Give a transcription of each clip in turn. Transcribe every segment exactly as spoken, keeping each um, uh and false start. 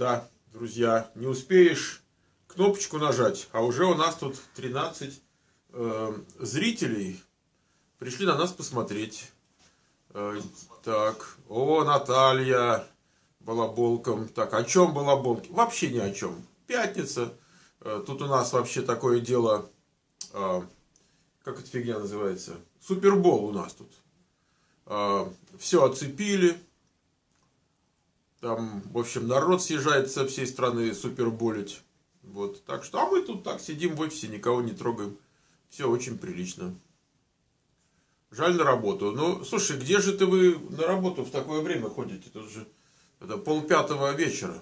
Да, друзья, не успеешь кнопочку нажать, а уже у нас тут тринадцать э, зрителей пришли на нас посмотреть. Э, так, о, Наталья балаболком. Так, о чем балаболки? Вообще ни о чем. Пятница. Э, тут у нас вообще такое дело, э, как эта фигня называется? Супербол у нас тут. Э, все оцепили. Там, в общем, народ съезжает со всей страны суперболить. Вот, так что, а мы тут так сидим в офисе, никого не трогаем. Все очень прилично. Жаль на работу. Ну, слушай, где же ты вы на работу в такое время ходите? Тут же это полпятого вечера.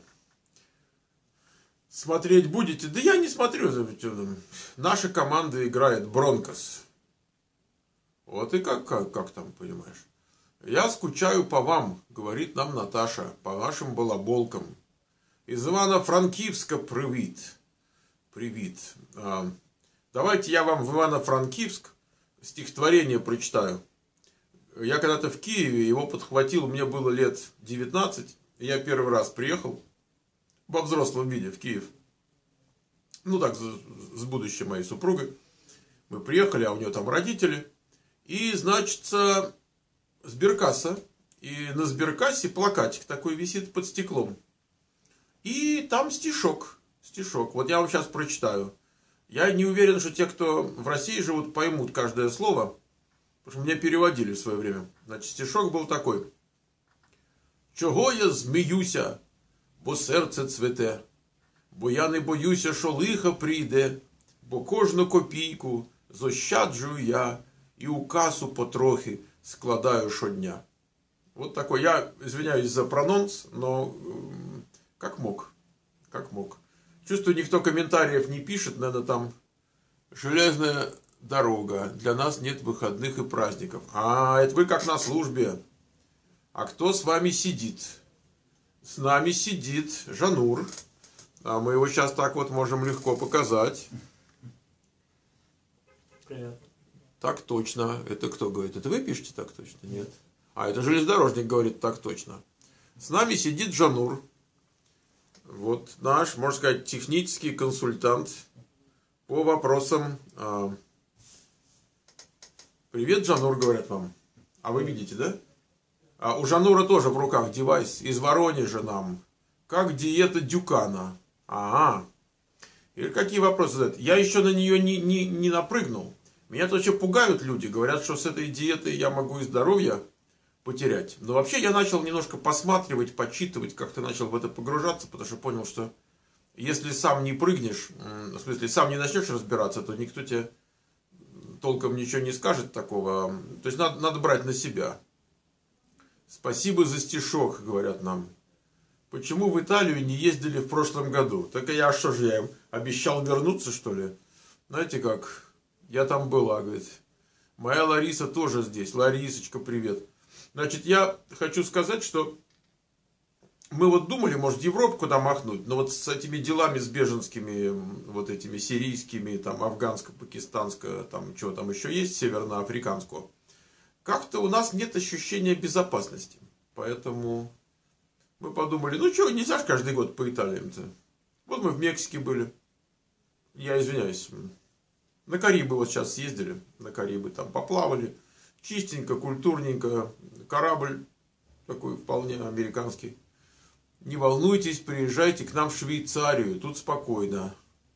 Смотреть будете? Да я не смотрю. Наша команда играет Бронкос. Вот и как, как, как там, понимаешь? Я скучаю по вам, говорит нам Наташа, по нашим балаболкам. Из Ивано-Франкивска привет. Привет. А, давайте я вам в Ивано-Франкивск стихотворение прочитаю. Я когда-то в Киеве его подхватил, мне было лет девятнадцать. Я первый раз приехал во взрослом виде в Киев. Ну так, с будущей моей супругой. Мы приехали, а у нее там родители. И, значит, сберкасса. И на сберкассе плакатик такой висит под стеклом. И там стишок. Стишок. Вот я вам сейчас прочитаю. Я не уверен, что те, кто в России живут, поймут каждое слово. Потому что меня переводили в свое время. Значит, стишок был такой. Чого я зміюся, бо серце цвете, бо я не боюся, що лихо прийде, бо кожну копійку зощаджую я и у кассу потрохи складаю щодня. Вот такой. Я извиняюсь за прононс, но как мог. Как мог. Чувствую, никто комментариев не пишет. Наверное, там железная дорога. Для нас нет выходных и праздников. А, это вы как на службе. А кто с вами сидит? С нами сидит Жанур. А мы его сейчас так вот можем легко показать. Привет. Так точно. Это кто говорит? Это вы пишете так точно? Нет. А, это железнодорожник говорит так точно. С нами сидит Жанур. Вот наш, можно сказать, технический консультант по вопросам... А... Привет, Жанур, говорят вам. А вы видите, да? А у Жанура тоже в руках девайс из Воронежа нам. Как диета Дюкана. Ага. Или какие вопросы задают? Я еще на нее не, не, не напрыгнул. Меня тоже пугают люди. Говорят, что с этой диетой я могу и здоровье потерять. Но вообще я начал немножко посматривать, почитывать, как-то начал в это погружаться, потому что понял, что если сам не прыгнешь, в смысле, сам не начнешь разбираться, то никто тебе толком ничего не скажет такого. То есть надо, надо брать на себя. Спасибо за стишок, говорят нам. Почему в Италию не ездили в прошлом году? Так я что же, я им обещал вернуться, что ли? Знаете как? Я там была, говорит. Моя Лариса тоже здесь. Ларисочка, привет. Значит, я хочу сказать, что мы вот думали, может, Европу куда махнуть, но вот с этими делами, с беженскими, вот этими сирийскими, там, афганско-пакистанско, там, что там еще есть, северноафриканского, как-то у нас нет ощущения безопасности. Поэтому мы подумали, ну что, нельзя же каждый год по Италиям-то. Вот мы в Мексике были. Я извиняюсь. На Карибы вот сейчас съездили. На Карибы там поплавали. Чистенько, культурненько. Корабль такой вполне американский. Не волнуйтесь, приезжайте к нам в Швейцарию. Тут спокойно.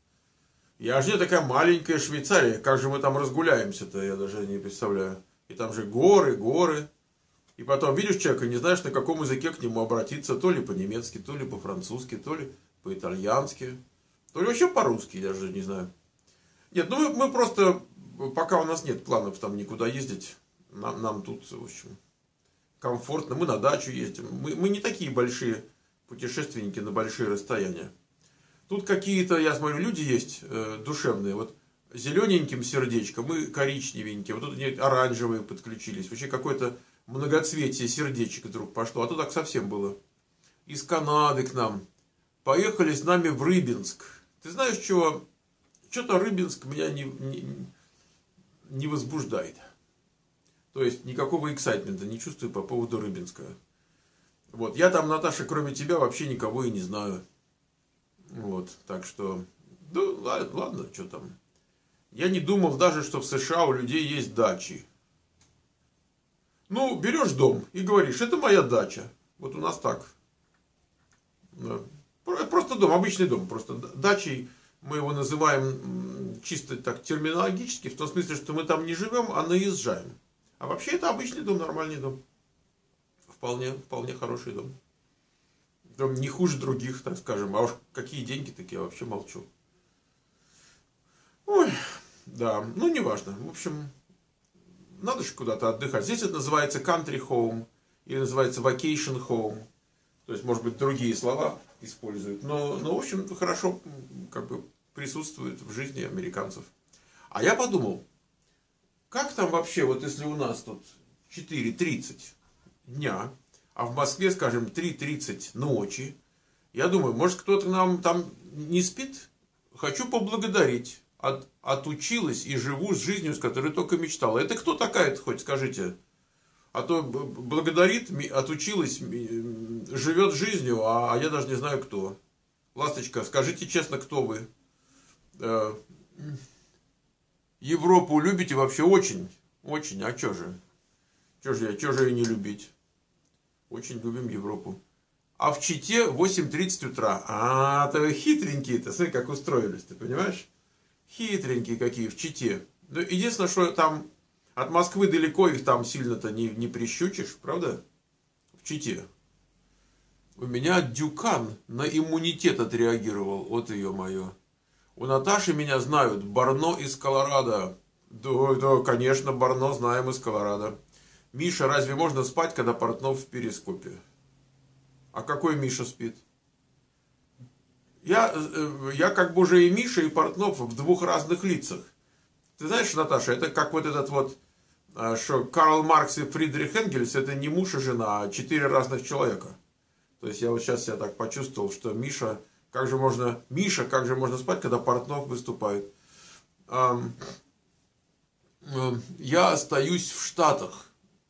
Я же не такая маленькая Швейцария. Как же мы там разгуляемся-то, я даже не представляю. И там же горы, горы. И потом видишь человека, не знаешь, на каком языке к нему обратиться. То ли по-немецки, то ли по-французски, то ли по-итальянски. То ли вообще по-русски, я даже не знаю. Нет, ну мы, мы просто, пока у нас нет планов там никуда ездить, нам, нам тут, в общем, комфортно. Мы на дачу ездим. Мы, мы не такие большие путешественники на большие расстояния. Тут какие-то, я смотрю, люди есть э, душевные. Вот зелененьким сердечком, мы коричневенькие. Вот тут они оранжевые подключились. Вообще какое-то многоцветие сердечек вдруг пошло. А то так совсем было. Из Канады к нам. Поехали с нами в Рыбинск. Ты знаешь, чего? Что-то Рыбинск меня не, не, не возбуждает. То есть никакого эксайтмента не чувствую по поводу Рыбинска. Вот. Я там, Наташа, кроме тебя вообще никого и не знаю. Вот, так что, да ладно, ладно, что там. Я не думал даже, что в США у людей есть дачи. Ну, берешь дом и говоришь, это моя дача. Вот у нас так. Просто дом, обычный дом. Просто дачей мы его называем чисто так терминологически, в том смысле, что мы там не живем, а наезжаем. А вообще это обычный дом, нормальный дом. Вполне, вполне хороший дом. Дом не хуже других, так скажем. А уж какие деньги, так я вообще молчу. Ой, да, ну неважно. В общем, надо же куда-то отдыхать. Здесь это называется country home или называется vacation home. То есть, может быть, другие слова используют. Но, но в общем, хорошо как бы присутствует в жизни американцев. А я подумал, как там вообще, вот если у нас тут четыре тридцать дня, а в Москве, скажем, три тридцать ночи, я думаю, может, кто-то нам там не спит? Хочу поблагодарить. От, отучилась и живу с жизнью, с которой только мечтала. Это кто такая-то, хоть скажите? А то благодарит, отучилась, живет жизнью, а, а я даже не знаю кто. Ласточка, скажите честно, кто вы? Э, Европу любите вообще очень? Очень. А что же? Что же я, что же ее не любить? Очень любим Европу. А в Чите восемь тридцать утра. А, то вы хитренькие-то. Смотри, как устроились, ты понимаешь? Хитренькие какие в Чите. Ну, единственное, что там от Москвы далеко, их там сильно-то не, не прищучишь, правда? В Чите. У меня Дюкан на иммунитет отреагировал. Вот ее мое. У Наташи меня знают. Барно из Колорадо. Да, да, конечно, Барно знаем из Колорадо. Миша, разве можно спать, когда Портнов в перископе? А какой Миша спит? Я, я как бы уже и Миша, и Портнов в двух разных лицах. Ты знаешь, Наташа, это как вот этот вот, что Карл Маркс и Фридрих Энгельс, это не муж и жена, а четыре разных человека. То есть я вот сейчас себя так почувствовал, что Миша, как же можно, Миша, как же можно спать, когда Портнов выступает? Я остаюсь в Штатах.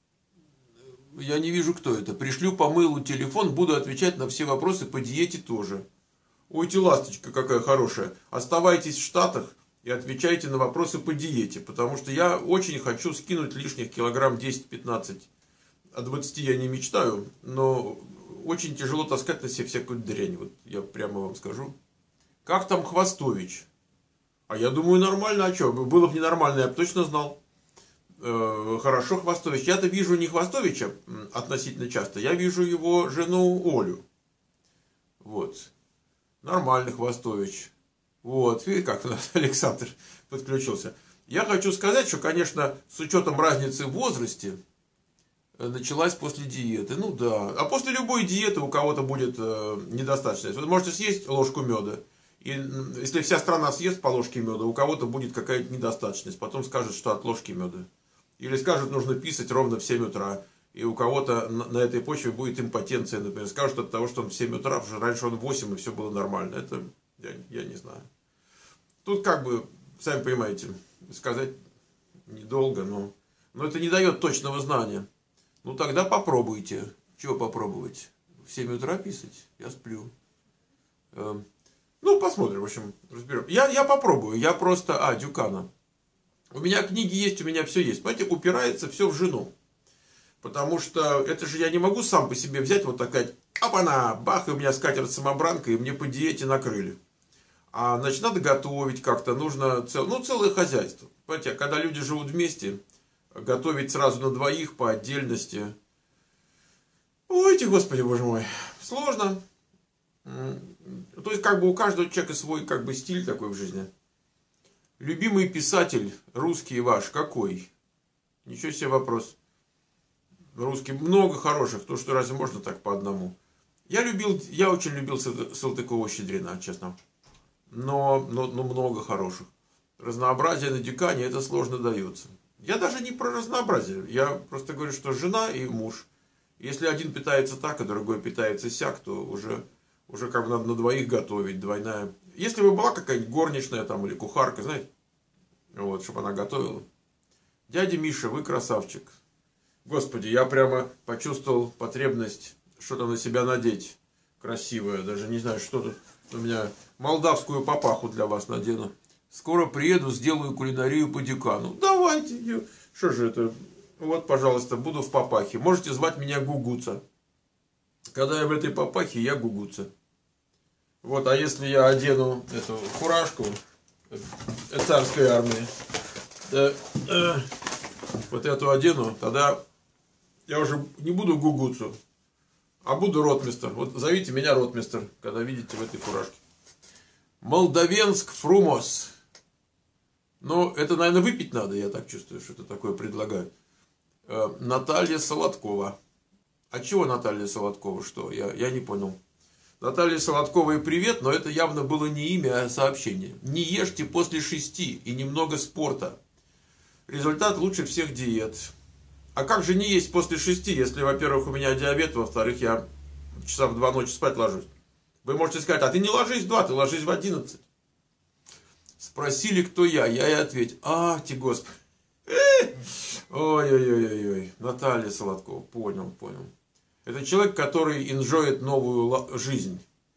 Я не вижу, кто это. Пришлю по мейлу телефон, буду отвечать на все вопросы по диете тоже. Ой, ты ласточка какая хорошая. Оставайтесь в Штатах и отвечайте на вопросы по диете. Потому что я очень хочу скинуть лишних килограмм десять-пятнадцать. О двадцати я не мечтаю, но очень тяжело таскать на себе всякую дрянь. Вот я прямо вам скажу. Как там Хвостович? А я думаю, нормально. А что? Было бы ненормально, я бы точно знал. Э, хорошо, Хвостович. Я-то вижу не Хвостовича относительно часто. Я вижу его жену Олю. Вот. Нормальный Хвостович. Вот, видите, как у нас Александр подключился. Я хочу сказать, что, конечно, с учетом разницы в возрасте, началась после диеты. Ну да. А после любой диеты у кого-то будет э, недостаточность. Вы можете съесть ложку меда. И если вся страна съест по ложке меда, у кого-то будет какая-то недостаточность. Потом скажут, что от ложки меда. Или скажут, нужно писать ровно в семь утра. И у кого-то на этой почве будет импотенция, например. Скажут от того, что он в семь утра, потому что раньше он в восемь, и все было нормально. Это я, я не знаю. Тут как бы, сами понимаете, сказать недолго, но, но это не дает точного знания. Ну тогда попробуйте. Чего попробовать? В семь утра писать? Я сплю. Эм, ну, посмотрим, в общем, разберем. Я, я попробую. Я просто... А, Дюкана. У меня книги есть, у меня все есть. Понимаете, упирается все в жену. Потому что это же я не могу сам по себе взять, вот такая, опа-на, бах, и у меня скатерть-самобранка, и мне по диете накрыли. А, значит, надо готовить как-то, нужно, цел, ну, целое хозяйство. Понимаете, когда люди живут вместе, готовить сразу на двоих по отдельности. Ой, господи, боже мой, сложно. То есть, как бы у каждого человека свой, как бы, стиль такой в жизни. Любимый писатель русский ваш какой? Ничего себе вопрос. Русский много хороших, то что разве можно так по одному? Я любил, я очень любил Салтыкова-Щедрина, честно. Но, но, но много хороших. Разнообразие на Дюкане это сложно дается. Я даже не про разнообразие. Я просто говорю, что жена и муж. Если один питается так, а другой питается сяк, то уже, уже как бы надо на двоих готовить, двойная. Если бы была какая-нибудь горничная там или кухарка, знаете, вот, чтобы она готовила. Дядя Миша, вы красавчик. Господи, я прямо почувствовал потребность что-то на себя надеть красивое. Даже не знаю, что тут. У меня молдавскую папаху для вас надену. Скоро приеду, сделаю кулинарию по Дюкану. Давайте. Что же это? Вот, пожалуйста, буду в папахе. Можете звать меня Гугуца. Когда я в этой папахе, я Гугуца. Вот, а если я одену эту фуражку царской армии, да, э, вот эту одену, тогда я уже не буду Гугуцу, а буду ротмистр. Вот зовите меня ротмистр, когда видите в этой фуражке. Молдавенск Фрумос. Ну, это, наверное, выпить надо, я так чувствую, что это такое предлагают. Э, Наталья Солодкова. А чего Наталья Солодкова? Что? Я, я не понял. Наталья Солодкова и привет, но это явно было не имя, а сообщение. Не ешьте после шести и немного спорта. Результат лучше всех диет. А как же не есть после шести, если, во-первых, у меня диабет, во-вторых, я часа в два ночи спать ложусь? Вы можете сказать, а ты не ложись в два, ты ложись в одиннадцать. Спросили, кто я, я и ответил, а, ти господи. Ой-ой-ой-ой, Наталья Солодкова, понял, понял. Это человек, который инжоит новую жизнь.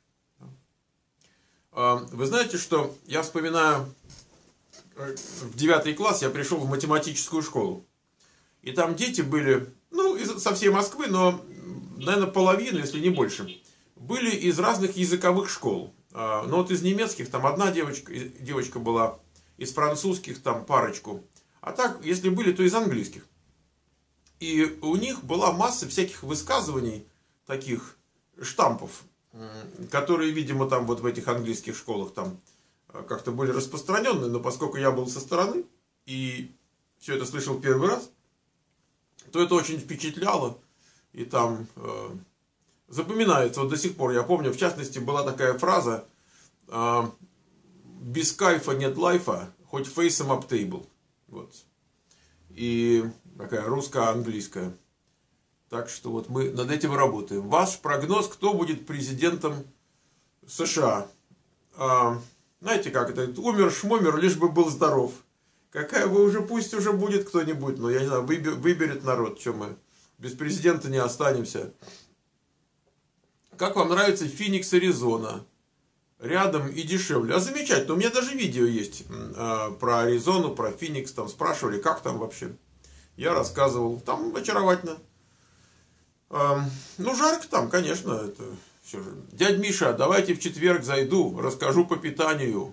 Вы знаете, что я вспоминаю, в девятый класс я пришел в математическую школу. И там дети были, ну, со всей Москвы, но, наверное, половину, если не больше, были из разных языковых школ. Но вот из немецких там одна девочка, девочка была, из французских там парочку. А так, если были, то из английских. И у них была масса всяких высказываний, таких штампов, которые, видимо, там вот в этих английских школах там как-то были распространенные. Но поскольку я был со стороны и все это слышал первый раз, то это очень впечатляло. И там э, запоминается вот до сих пор. Я помню, в частности, была такая фраза э, «Без кайфа нет лайфа, хоть фейсом ап тейбл». Вот. И такая русско-английская. Так что вот мы над этим работаем. Ваш прогноз, кто будет президентом США? А, знаете как это? Умер-шмумер, лишь бы был здоров. Какая вы уже, пусть уже будет кто-нибудь, но я не знаю, выберет народ, что мы без президента не останемся. Как вам нравится Феникс, Аризона? Рядом и дешевле. А замечательно, у меня даже видео есть э, про Аризону, про Феникс, там спрашивали, как там вообще. Я рассказывал, там очаровательно. Э, ну, жарко там, конечно, это все же. Дядь Миша, давайте в четверг зайду, расскажу по питанию.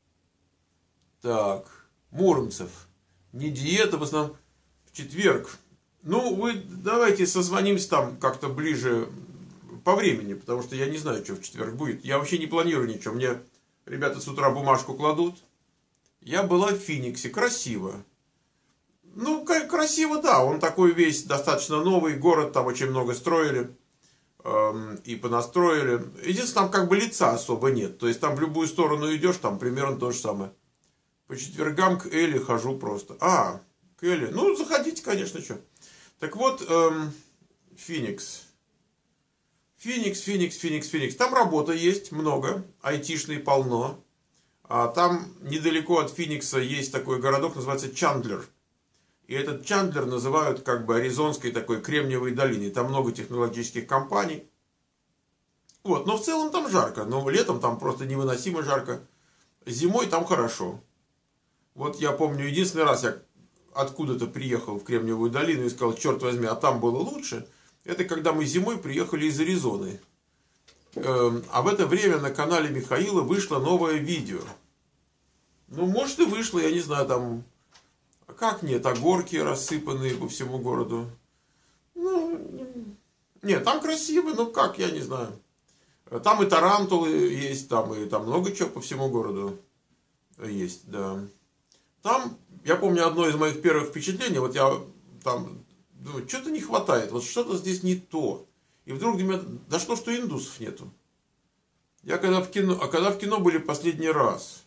Так, Муромцев. Не диета, в основном в четверг. Ну, вы давайте созвонимся там как-то ближе по времени, потому что я не знаю, что в четверг будет. Я вообще не планирую ничего. Мне ребята с утра бумажку кладут. Я была в Фениксе. Красиво. Ну, красиво, да. Он такой весь достаточно новый. Город там очень много строили. Эм, и понастроили. Единственное, там как бы лица особо нет. То есть там в любую сторону идешь, там примерно то же самое. По четвергам к Элли хожу просто. А, к Элли. Ну, заходите, конечно, что. Так вот, эм, Феникс. Феникс, Феникс, Феникс, Феникс. Там работа есть много, айтишной полно. А там недалеко от Феникса есть такой городок, называется Чандлер. И этот Чандлер называют как бы аризонской такой кремниевой долиной. Там много технологических компаний. Вот, но в целом там жарко. Но летом там просто невыносимо жарко. Зимой там хорошо. Вот я помню, единственный раз я откуда-то приехал в Кремниевую долину и сказал, черт возьми, а там было лучше. Это когда мы зимой приехали из Аризоны. А в это время на канале Михаила вышло новое видео. Ну, может и вышло, я не знаю, там... Как нет, а горки рассыпанные по всему городу. Ну, нет, там красиво, ну как, я не знаю. Там и тарантулы есть, там и там много чего по всему городу есть, да. Там, я помню, одно из моих первых впечатлений, вот я там... Думаю, что-то не хватает, вот что-то здесь не то. И вдруг до меня дошло, что индусов нету. Я когда в кино, а когда в кино были последний раз?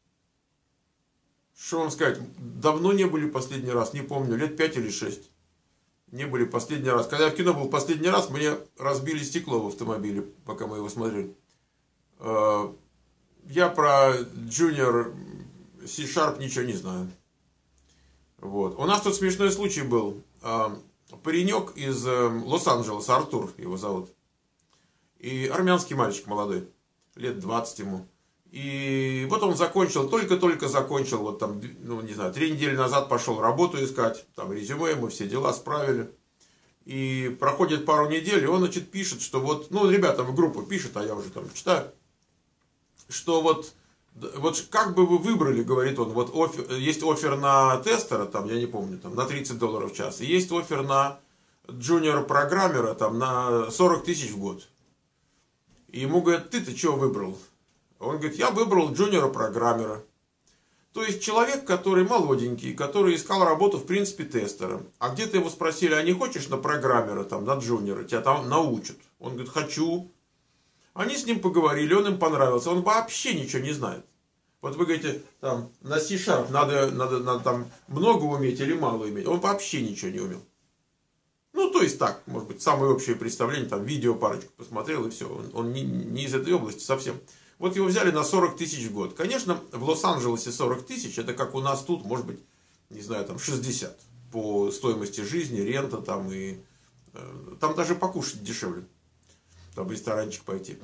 Что вам сказать, давно не были последний раз, не помню, лет пять или шесть. Не были последний раз. Когда я в кино был последний раз, мне разбили стекло в автомобиле, пока мы его смотрели. Я про Junior C-Sharp ничего не знаю. Вот. У нас тут смешной случай был. Паренек из Лос-Анджелеса, Артур его зовут. И армянский мальчик молодой. лет двадцать ему. И вот он закончил, только-только закончил, вот там, ну не знаю, три недели назад пошел работу искать, там резюме ему, все дела справили. И проходит пару недель, и он, значит, пишет, что вот, ну, ребята в группу пишет, а я уже там читаю, что вот, вот как бы вы выбрали, говорит он, вот офер, есть оффер на тестера, там, я не помню, там, на тридцать долларов в час, и есть оффер на джуниор-программера, там, на сорок тысяч в год. И ему говорят, ты-то что выбрал? Он говорит, я выбрал джуниора-программера. То есть человек, который молоденький, который искал работу, в принципе, тестером. А где-то его спросили, а не хочешь на программера, там, на джуниора, тебя там научат? Он говорит, хочу. Они с ним поговорили, он им понравился. Он вообще ничего не знает. Вот вы говорите, там, на C-Sharp надо, надо, надо там много уметь или мало уметь. Он вообще ничего не умел. Ну, то есть так, может быть, самое общее представление, там, видео парочку посмотрел и все. Он, он не, не из этой области совсем. Вот его взяли на сорок тысяч в год. Конечно, в Лос-Анджелесе сорок тысяч, это как у нас тут, может быть, не знаю, там шестьдесят. По стоимости жизни, рента там и... Э, там даже покушать дешевле. Там в ресторанчик пойти.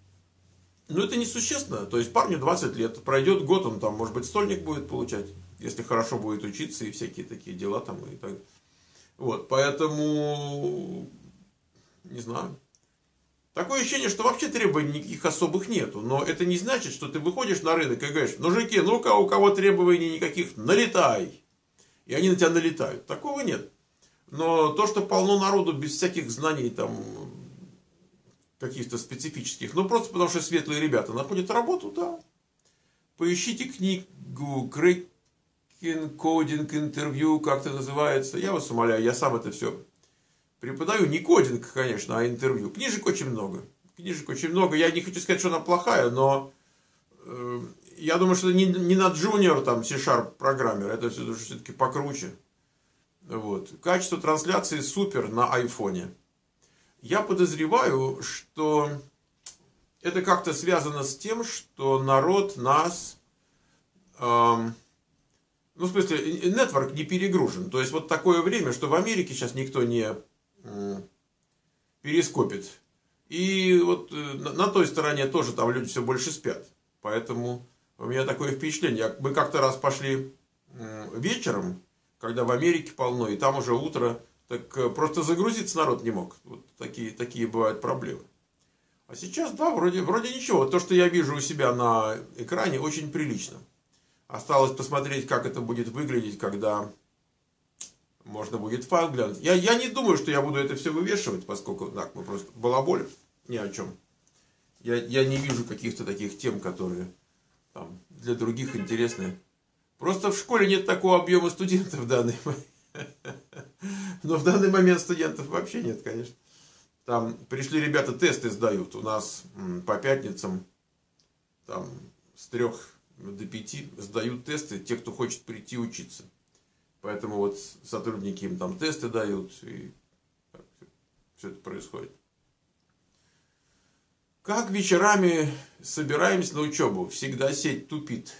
Но это несущественно. То есть парню двадцать лет, пройдет год, он там, может быть, стольник будет получать. Если хорошо будет учиться и всякие такие дела там и так. Вот, поэтому... Не знаю. Такое ощущение, что вообще требований никаких особых нету. Но это не значит, что ты выходишь на рынок и говоришь, мужики, ну-ка, у кого требований никаких, налетай. И они на тебя налетают. Такого нет. Но то, что полно народу без всяких знаний там каких-то специфических, ну просто потому что светлые ребята находят работу, да. Поищите книгу Cracking Coding Interview, как это называется. Я вас умоляю, я сам это все... Преподаю не кодинг, конечно, а интервью. Книжек очень много. Книжек очень много. Я не хочу сказать, что она плохая, но э, я думаю, что не, не на джуниор, там, C-Sharp программер. Это все-таки покруче. Вот. Качество трансляции супер на айфоне. Я подозреваю, что это как-то связано с тем, что народ нас... Э, ну, в смысле, нетворк не перегружен. То есть, вот такое время, что в Америке сейчас никто не... перископит. И вот на той стороне тоже там люди все больше спят. Поэтому у меня такое впечатление. Мы как-то раз пошли вечером, когда в Америке полно, и там уже утро, так просто загрузиться народ не мог. Вот такие, такие бывают проблемы. А сейчас, да, вроде, вроде ничего. То, что я вижу у себя на экране, очень прилично. Осталось посмотреть, как это будет выглядеть, когда... Можно будет файл глянуть. Я, я не думаю, что я буду это все вывешивать, поскольку так, мы просто балаболим ни о чем. Я, я не вижу каких-то таких тем, которые там, для других интересны. Просто в школе нет такого объема студентов в данный момент. Но в данный момент студентов вообще нет, конечно. Там пришли ребята, тесты сдают. У нас по пятницам там, с трех до пяти сдают тесты те, кто хочет прийти учиться. Поэтому вот сотрудники им там тесты дают, и все это происходит. Как вечерами собираемся на учебу? Всегда сеть тупит.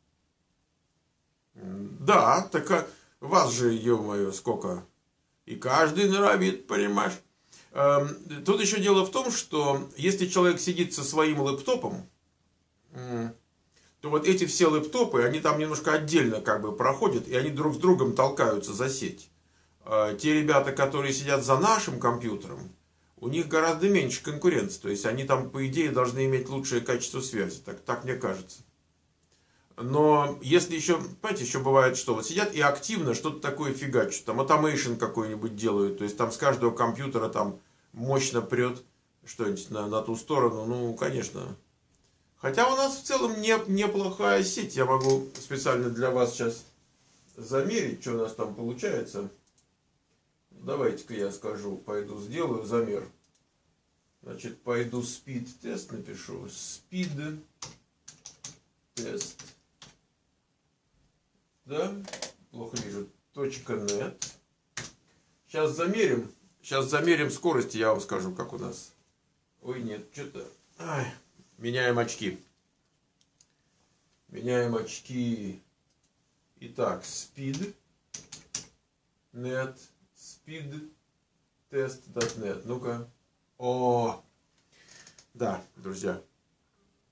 Да, так а вас же, ё-моё, сколько? И каждый норовит, понимаешь? Тут еще дело в том, что если человек сидит со своим лэптопом, то вот эти все лэптопы, они там немножко отдельно как бы проходят, и они друг с другом толкаются за сеть. Те ребята, которые сидят за нашим компьютером, у них гораздо меньше конкуренции. То есть они там, по идее, должны иметь лучшее качество связи. Так, так мне кажется. Но если еще, понимаете, еще бывает, что вот сидят и активно что-то такое фигачат. Там automation какой-нибудь делают. То есть там с каждого компьютера там мощно прет что-нибудь на, на ту сторону. Ну, конечно... Хотя у нас в целом не, неплохая сеть. Я могу специально для вас сейчас замерить, что у нас там получается. Давайте-ка я скажу, пойду сделаю замер. Значит, пойду speed тест напишу. Speed тест. Да, плохо вижу. .net. Сейчас замерим. Сейчас замерим скорость, я вам скажу, как у нас. Ой, нет, что-то... Меняем очки. Меняем очки. Итак, speed. Net. Speed. Test.net. Ну-ка. О! Да, друзья.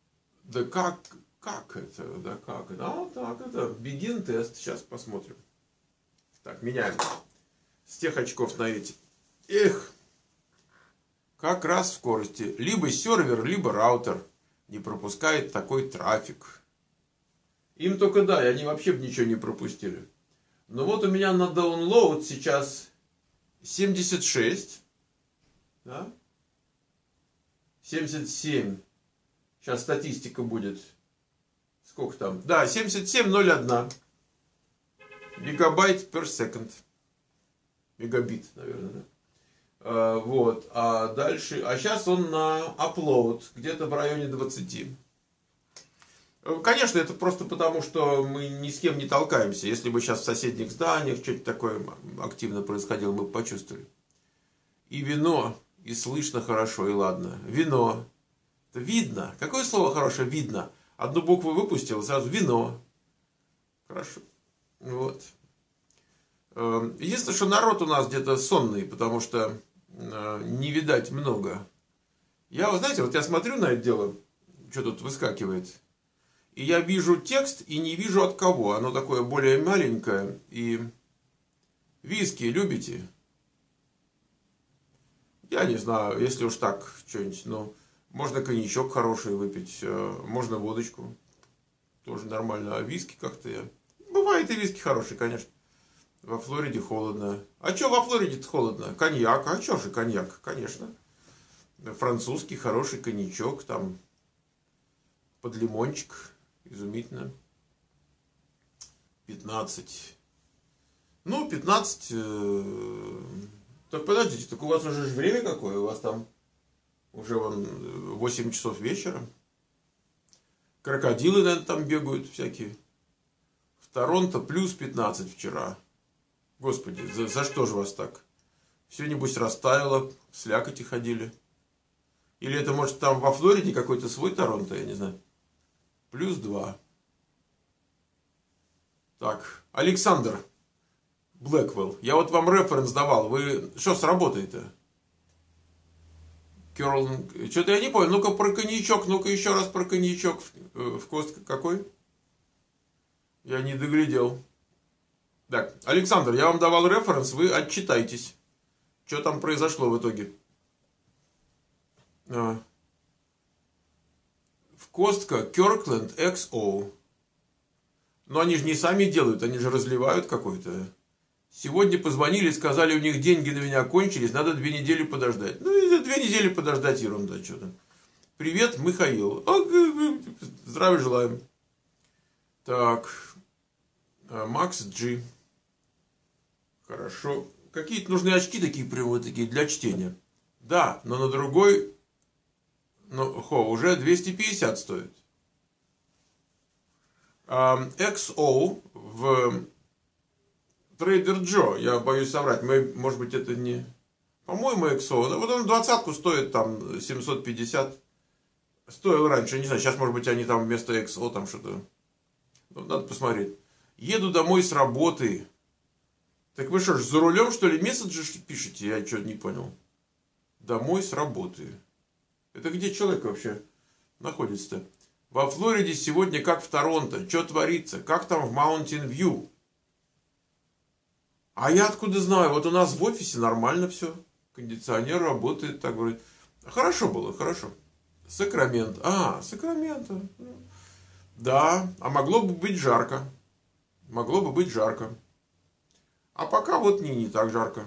Да как, как это, да как это? А вот так это, begin тест, сейчас посмотрим. Так, меняем с тех очков на эти. Эх, как раз в скорости. Либо сервер, либо раутер не пропускает такой трафик. Им только да, и они вообще бы ничего не пропустили. Но вот у меня на download сейчас семьдесят шесть. Да? семьдесят семь. Сейчас статистика будет. Сколько там? Да, семьдесят семь ноль один. Мегабайт per second. Мегабит, наверное, да? А, вот. А дальше. А сейчас он на upload. Где-то в районе двадцати. Конечно, это просто потому, что мы ни с кем не толкаемся. Если бы сейчас в соседних зданиях что-то такое активно происходило, мы бы почувствовали. И вино, и слышно хорошо, и ладно. Вино. Это видно. Какое слово хорошее? Видно. Одну букву выпустил, сразу вино. Хорошо. Вот. Единственное, что народ у нас где-то сонный, потому что не видать много. Я, вы знаете, вот я смотрю на это дело, что тут выскакивает. И я вижу текст и не вижу от кого. Оно такое более маленькое. И виски любите? Я не знаю, если уж так что-нибудь. Ну, можно коньячок хороший выпить. Можно водочку. Тоже нормально. А виски как-то я... Бывает и виски хорошие, конечно. Во Флориде холодно. А что во Флориде-то холодно? Коньяк. А что же коньяк? Конечно. Французский хороший коньячок. Там под лимончик. Изумительно. пятнадцать. Ну, пятнадцать. Э, так подождите, так у вас уже время какое? У вас там уже вон восемь часов вечера. Крокодилы, наверное, там бегают всякие. В Торонто плюс пятнадцать вчера. Господи, за, за что же вас так? Все, небось, растаяло, слякоти ходили. Или это, может, там во Флориде какой-то свой Торонто, я не знаю. Плюс два. Так, Александр Блэквелл. Я вот вам референс давал. Вы что сработаете? Кёрлинг. Что-то я не понял. Ну-ка про коньячок. Ну-ка еще раз про коньячок. В кост какой? Я не доглядел. Так, Александр, я вам давал референс. Вы отчитайтесь. Что там произошло в итоге? А. Костка Kirkland икс о. Но они же не сами делают, они же разливают какой-то. Сегодня позвонили, сказали, у них деньги на меня кончились, надо две недели подождать. Ну, и две недели подождать, ерунда, что-то. Привет, Михаил. Здравия желаем. Так. Макс Джи. Хорошо. Какие-то нужны очки такие, прям вот такие, для чтения. Да, но на другой... Ну, хо, уже двести пятьдесят стоит. икс о в Trader Joe, я боюсь соврать, мы, может быть, это не... По-моему, икс о, вот он двадцатку стоит там семьсот пятьдесят. Стоил раньше, не знаю, сейчас, может быть, они там вместо икс о там что-то... Ну, надо посмотреть. Еду домой с работы. Так вы что ж, за рулем, что ли, месседжи пишете? Я что-то не понял. Домой с работы. Это где человек вообще находится-то? Во Флориде сегодня как в Торонто. Что творится? Как там в Mountain View? А я откуда знаю? Вот у нас в офисе нормально все. Кондиционер работает, так говорит. Хорошо было, хорошо. Сакраменто. А, Сакраменто. Да, а могло бы быть жарко. Могло бы быть жарко. А пока вот не, не так жарко.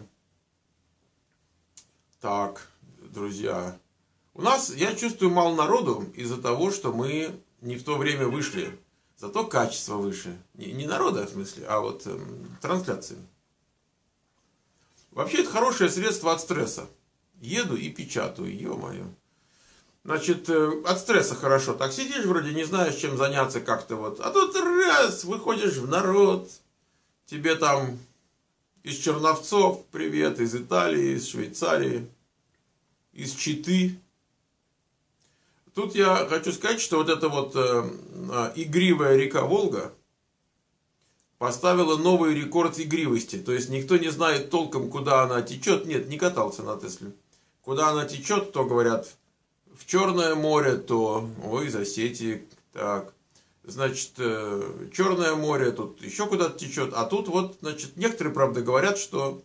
Так, друзья. У нас, я чувствую, мало народу из-за того, что мы не в то время вышли. Зато качество выше. Не, не народа, в смысле, а вот э, трансляции. Вообще, это хорошее средство от стресса. Еду и печатаю, ё-моё. Значит, э, от стресса хорошо. Так сидишь, вроде не знаешь, чем заняться как-то вот. А тут раз, выходишь в народ. Тебе там из Черновцов привет, из Италии, из Швейцарии, из Читы. Тут я хочу сказать, что вот эта вот э, игривая река Волга поставила новый рекорд игривости. То есть никто не знает толком, куда она течет. Нет, не катался на Тесле. Куда она течет, то говорят, в Черное море, то, ой, из Осетии, так, значит, Черное море тут еще куда-то течет, а тут вот, значит, некоторые, правда, говорят, что,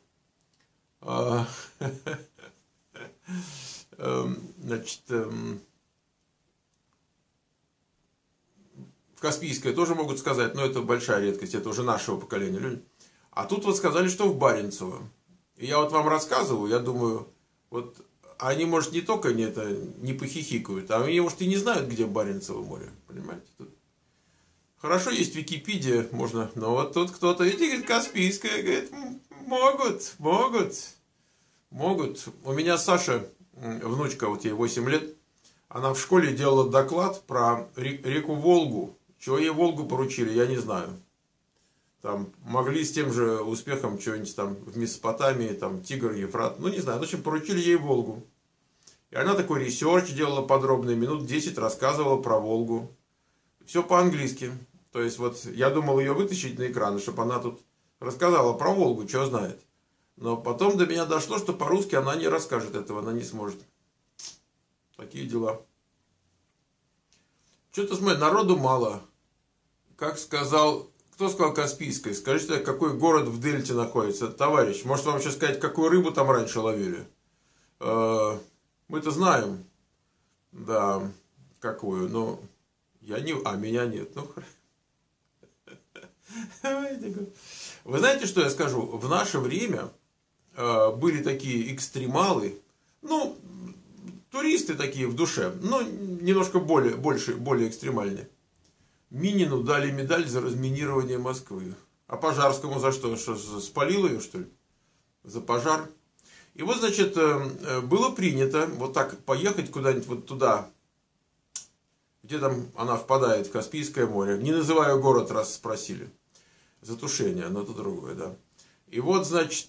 значит, в Каспийское тоже могут сказать, но это большая редкость, это уже нашего поколения люди. А тут вот сказали, что в Баренцево. И я вот вам рассказываю, я думаю, вот они, может, не только не, это, не похихикают, а они, может, и не знают, где Баренцево море. Понимаете? Тут хорошо, есть Википедия, можно, но вот тут кто-то, видите, говорит, Каспийское, говорит, могут, могут, могут. У меня Саша, внучка, вот ей восемь лет, она в школе делала доклад про реку Волгу. Чего ей Волгу поручили, я не знаю. Там могли с тем же успехом что-нибудь там в Месопотамии, там Тигр, Ефрат, ну не знаю, в общем, поручили ей Волгу. И она такой ресерч делала подробный, минут десять рассказывала про Волгу. Все по-английски. То есть вот я думал ее вытащить на экран, чтобы она тут рассказала про Волгу, что знает. Но потом до меня дошло, что по-русски она не расскажет этого, она не сможет. Такие дела. Что-то, смотри, народу мало. Как сказал... Кто сказал Каспийское? Скажите, какой город в Дельте находится? Товарищ, может вам сейчас сказать, какую рыбу там раньше ловили? Мы-то знаем. Да, какую. Но я не... А, меня нет. Ну, вы знаете, что я скажу? В наше время были такие экстремалы. Ну, туристы такие в душе. Но немножко более, больше, более экстремальные. Минину дали медаль за разминирование Москвы. А Пожарскому за что? Что, спалил ее, что ли? За пожар. И вот, значит, было принято вот так поехать куда-нибудь вот туда, где там она впадает в Каспийское море. Не называю город, раз спросили. За тушение, но это другое, да. И вот, значит,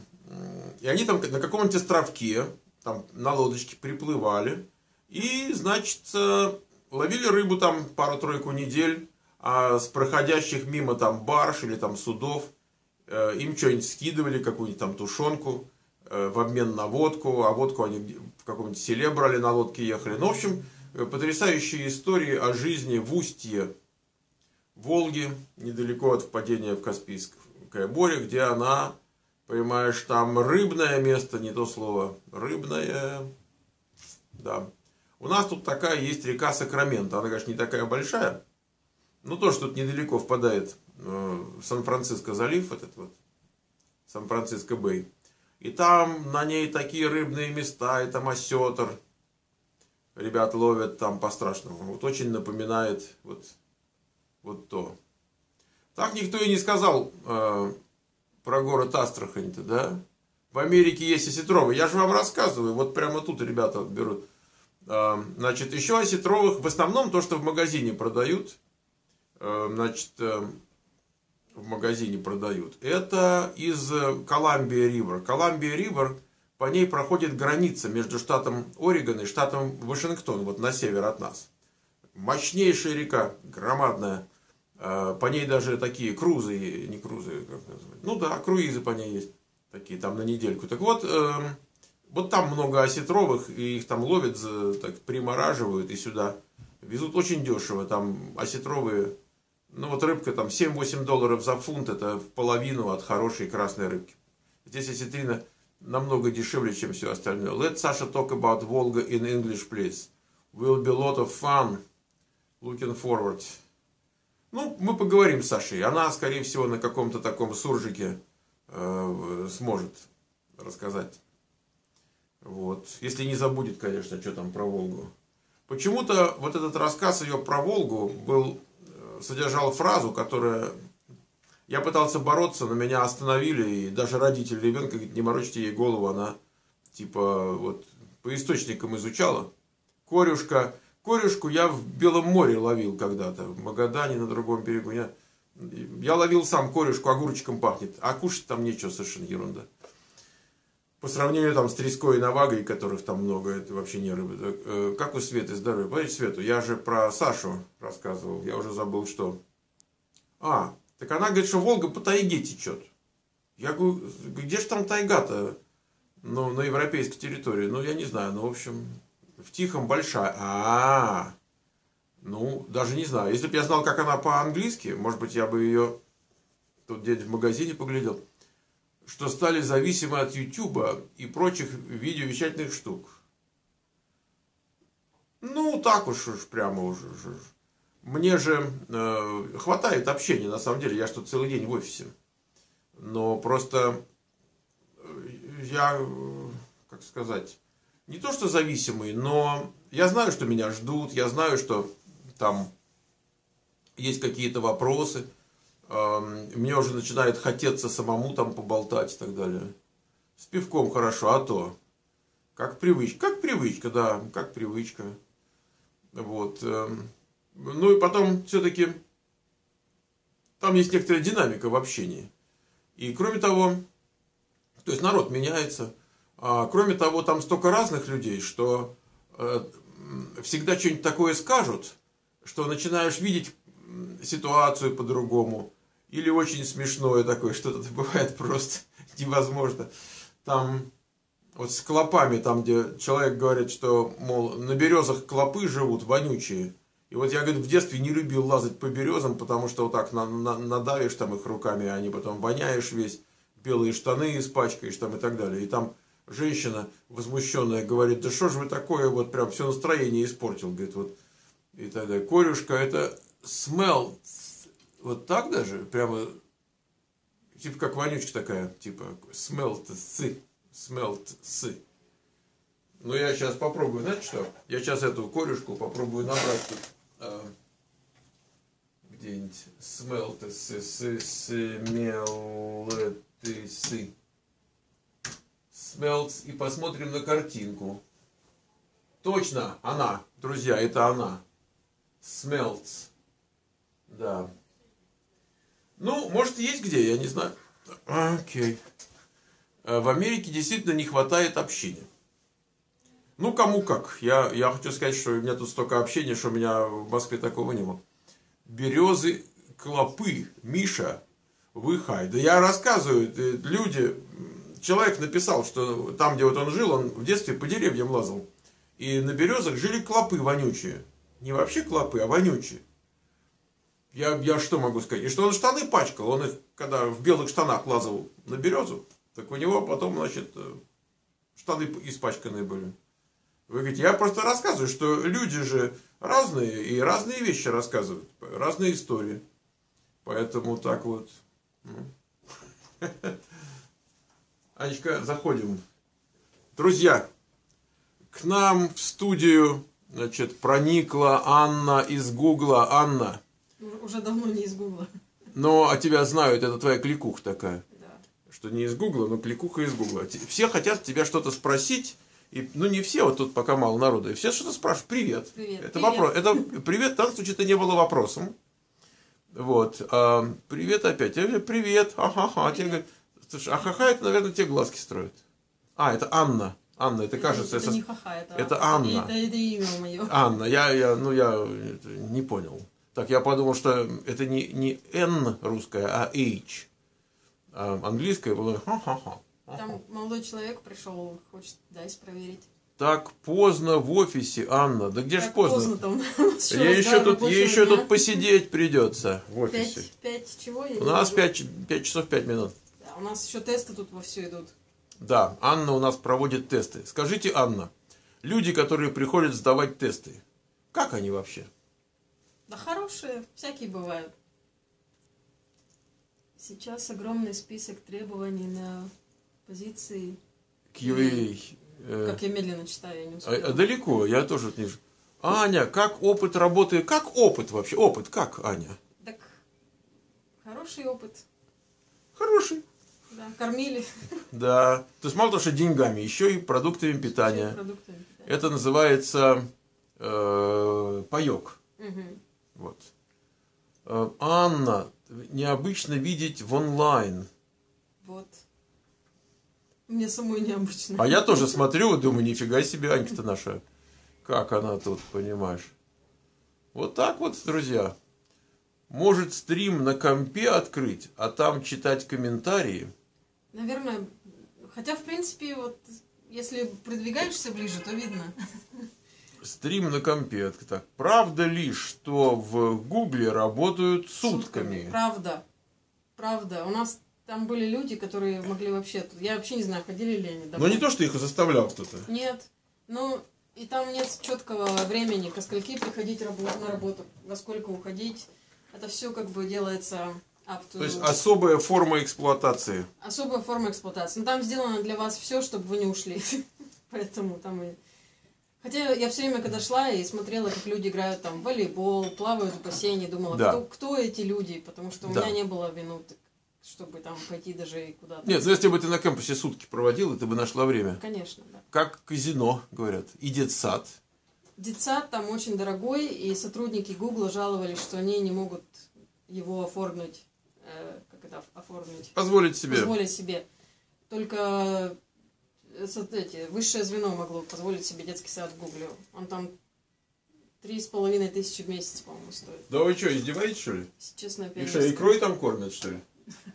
и они там на каком-нибудь островке, там на лодочке приплывали. И, значит... ловили рыбу там пару-тройку недель, а с проходящих мимо там барж или там судов э, им что-нибудь скидывали, какую-нибудь там тушенку э, в обмен на водку, а водку они в каком-нибудь селе брали, на лодке ехали. Ну, в общем, потрясающие истории о жизни в устье Волги, недалеко от впадения в Каспийское море, где она, понимаешь, там рыбное место, не то слово, рыбное, да. У нас тут такая есть река Сакраменто. Она, конечно, не такая большая. Но тоже тут недалеко впадает в Сан-Франциско залив. Этот вот. Сан-Франциско Бэй. И там на ней такие рыбные места. И там осетр. Ребят ловят там по-страшному. Вот очень напоминает вот, вот то. Так никто и не сказал э, про город Астрахань-то, да? В Америке есть осетровый. Я же вам рассказываю. Вот прямо тут ребята берут. Значит, еще осетровых, в основном то, что в магазине продают, значит, в магазине продают, это из Колумбия Ривер. Колумбия Ривер, по ней проходит граница между штатом Орегон и штатом Вашингтон, вот на север от нас. Мощнейшая река, громадная, по ней даже такие крузы, не крузы, как называть, ну да, круизы по ней есть, такие там на недельку. Так вот, вот там много осетровых, и их там ловят, так, примораживают и сюда везут очень дешево. Там осетровые, ну вот рыбка там семь-восемь долларов за фунт, это в половину от хорошей красной рыбки. Здесь осетрина намного дешевле, чем все остальное. Let Sasha talk about Volga in English, please. Will be a lot of fun. Looking forward. Ну, мы поговорим с Сашей. Она, скорее всего, на каком-то таком суржике э, сможет рассказать. Вот. Если не забудет, конечно, что там про Волгу. Почему-то вот этот рассказ ее про Волгу был, содержал фразу, которая... Я пытался бороться, но меня остановили, и даже родители ребенка говорят, не морочьте ей голову, она типа вот по источникам изучала. Корюшка, корюшку я в Белом море ловил когда-то, в Магадане на другом берегу. Я, я ловил сам корюшку, огурчиком пахнет, а кушать там нечего, совершенно ерунда. По сравнению там с треской и навагой, которых там много, это вообще не рыба. Как у Светы здоровье? Смотрите, Свету, я же про Сашу рассказывал, я уже забыл, что... А, так она говорит, что Волга по тайге течет. Я говорю, где же там тайга-то? Ну, на европейской территории. Ну, я не знаю, ну, в общем, В Тихом большая. А, -а, -а. Ну, даже не знаю. Если бы я знал, как она по-английски, может быть, я бы ее тут где-нибудь в магазине поглядел. Что стали зависимы от Ютуба и прочих видеовещательных штук. Ну, так уж, уж прямо уже. Мне же э, хватает общения, на самом деле. Я что целый день в офисе. Но просто я, как сказать, не то что зависимый, но я знаю, что меня ждут. Я знаю, что там есть какие-то вопросы. Э, мне уже начинает хотеться самому там поболтать и так далее. С пивком хорошо, а то. Как привычка. Как привычка, да, как привычка. Вот. Ну и потом все-таки там есть некоторая динамика в общении. И кроме того, то есть народ меняется. А кроме того, там столько разных людей, что э, всегда что-нибудь такое скажут, что начинаешь видеть ситуацию по-другому. Или очень смешное такое, что-то бывает просто невозможно. Там вот с клопами, там где человек говорит, что, мол, на березах клопы живут, вонючие. И вот я, говорит, в детстве не любил лазать по березам, потому что вот так на, на, надавишь там их руками, а они потом воняешь весь, белые штаны испачкаешь там и так далее. И там женщина возмущенная говорит, да что же вы такое, вот прям все настроение испортил, говорит, вот. И тогда корюшка, это smell, вот так даже, прямо, типа как вонючка такая, типа smell, сы, smell, сы. Ну, я сейчас попробую, знаете что? Я сейчас эту корюшку попробую набрать тут. А, где-нибудь. Смелты, сы, сы, смелты, сы. Смелтс. И посмотрим на картинку. Точно, она, друзья, это она. Смелтс. Да. Ну, может, есть где, я не знаю. Окей. В Америке действительно не хватает общения. Ну, кому как. Я, я хочу сказать, что у меня тут столько общения, что у меня в Москве такого не было. Березы, клопы, Миша, выхай. Да я рассказываю, люди, человек написал, что там, где вот он жил, он в детстве по деревьям лазал. И на березах жили клопы вонючие. Не вообще клопы, а вонючие. Я, я что могу сказать? И что он штаны пачкал. Он их, когда в белых штанах лазал на березу, так у него потом, значит, штаны испачканные были. Вы говорите, я просто рассказываю, что люди же разные и разные вещи рассказывают, разные истории. Поэтому так вот. Анечка, заходим. Друзья, к нам в студию, значит, проникла Анна из Гугла. Анна. Уже давно не из Гугла. Ну, а тебя знают, это твоя кликуха такая. Да. Что не из Гугла, но кликуха из Гугла. Все хотят тебя что-то спросить. И, ну, не все, вот тут пока мало народа. И все что-то спрашивают. Привет. Привет. Это Привет. вопрос. Это привет, в данном случае это не было вопросом. Вот. А, привет опять. Я говорю, привет. Ага-ха. Тебе говорят, слушай, ахаха, это, наверное, те глазки строят. А, это Анна. Анна, это кажется. Это, это, не ха-ха, это, это Анна. Это, это имя мое. Анна. Я, я, ну, я не понял. Так, я подумал, что это не, не N русская, а H. А английская была ха-ха-ха. Там молодой человек пришел, хочет дайс проверить. Так поздно в офисе, Анна. Да где ж поздно? поздно Ей еще, тут, ей еще тут посидеть придется в офисе. Пять, пять чего? Я у нас пять, пять часов пять минут. Да, у нас еще тесты тут вовсю идут. Да, Анна у нас проводит тесты. Скажите, Анна, люди, которые приходят сдавать тесты, как они вообще? Да хорошие, всякие бывают. Сейчас огромный список требований на позиции. кью эй. Э, как я медленно читаю, я не успела. а, далеко, я тоже не... Аня, как опыт работы? Как опыт вообще? Опыт как, Аня? Так, хороший опыт. Хороший. Да, кормили. Да. То есть мало того, что деньгами, еще и продуктами питания. Еще и продуктами питания. Это называется э, паек. Угу. Вот. Э, Анна, необычно видеть в онлайн. Вот. Мне самой необычно. А я тоже смотрю и думаю, нифига себе, Анька-то наша. Как она тут, понимаешь? Вот так вот, друзья. Может стрим на компе открыть, а там читать комментарии. Наверное, хотя в принципе, вот если продвигаешься ближе, то видно. Стрим на компе. Так, правда ли, что в Гугле работают сутками? Правда. Правда. У нас там были люди, которые могли вообще... Я вообще не знаю, ходили ли они домой. Но не то, что их заставлял кто-то. Нет. Ну, и там нет четкого времени, ко скольки приходить рабо- на работу, во сколько уходить. Это все как бы делается... Up to... То есть особая форма эксплуатации. Особая форма эксплуатации. Но там сделано для вас все, чтобы вы не ушли. Поэтому там и... Хотя я все время, когда шла и смотрела, как люди играют там в волейбол, плавают в бассейне, думала, Да. кто, кто эти люди, потому что у Да. меня не было минуток, чтобы там пойти даже и куда-то. Нет, ну если бы ты на кампусе сутки проводила, ты бы нашла время. Конечно, да. Как казино, говорят, и детсад. Детсад там очень дорогой, и сотрудники Гугла жаловались, что они не могут его оформить, э, как это оформить? Позволить себе. Позволить себе. Только эти, высшее звено могло позволить себе детский сад в Гугле. Он там три с половиной тысячи в месяц, по-моему, стоит. Да вы что, издеваетесь, что ли? Честно, И опять. что, икрой там кормят, что ли?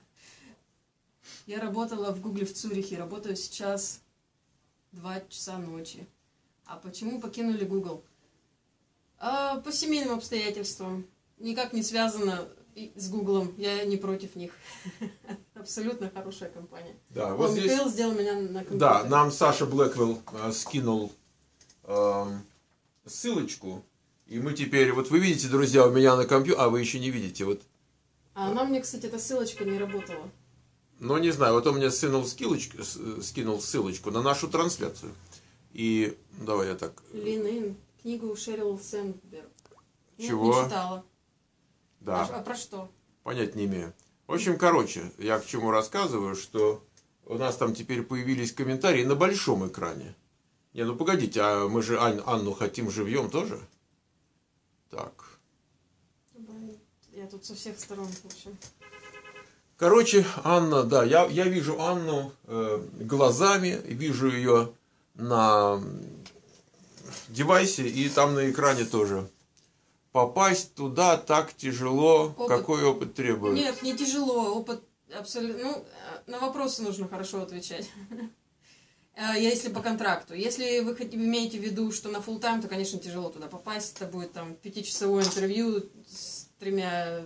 Я работала в Гугле в Цюрихе, работаю сейчас два часа ночи. А почему покинули Google? А, по семейным обстоятельствам. Никак не связано с Гуглом. Я не против них. Абсолютно хорошая компания. Да, вот О, здесь... Михаил сделал меня на компьютере. Да, нам Саша Блэквелл э, скинул э, ссылочку. И мы теперь... Вот вы видите, друзья, у меня на компьютере... А, вы еще не видите. Вот. А она мне, кстати, эта ссылочка не работала. Ну, не знаю. Вот он мне скинул, скилочку, скинул ссылочку на нашу трансляцию. И давай я так... Лин Ин. Книгу Шерил Сэндберг. Ну, Чего? не читала. Да. А, а про что? Понять не имею. В общем, короче, я к чему рассказываю, что у нас там теперь появились комментарии на большом экране. Не, ну погодите, а мы же Ань, Анну хотим живьем тоже? Так. Я тут со всех сторон, в общем. Короче, Анна, да, я, я вижу Анну э, глазами, вижу ее на девайсе и там на экране тоже. Попасть туда так тяжело. Опыт. Какой опыт требует? Нет, не тяжело. Опыт абсолютно... Ну, на вопросы нужно хорошо отвечать. Если по контракту. Если вы имеете в виду, что на full тайм, то, конечно, тяжело туда попасть. Это будет там пятичасовое интервью с тремя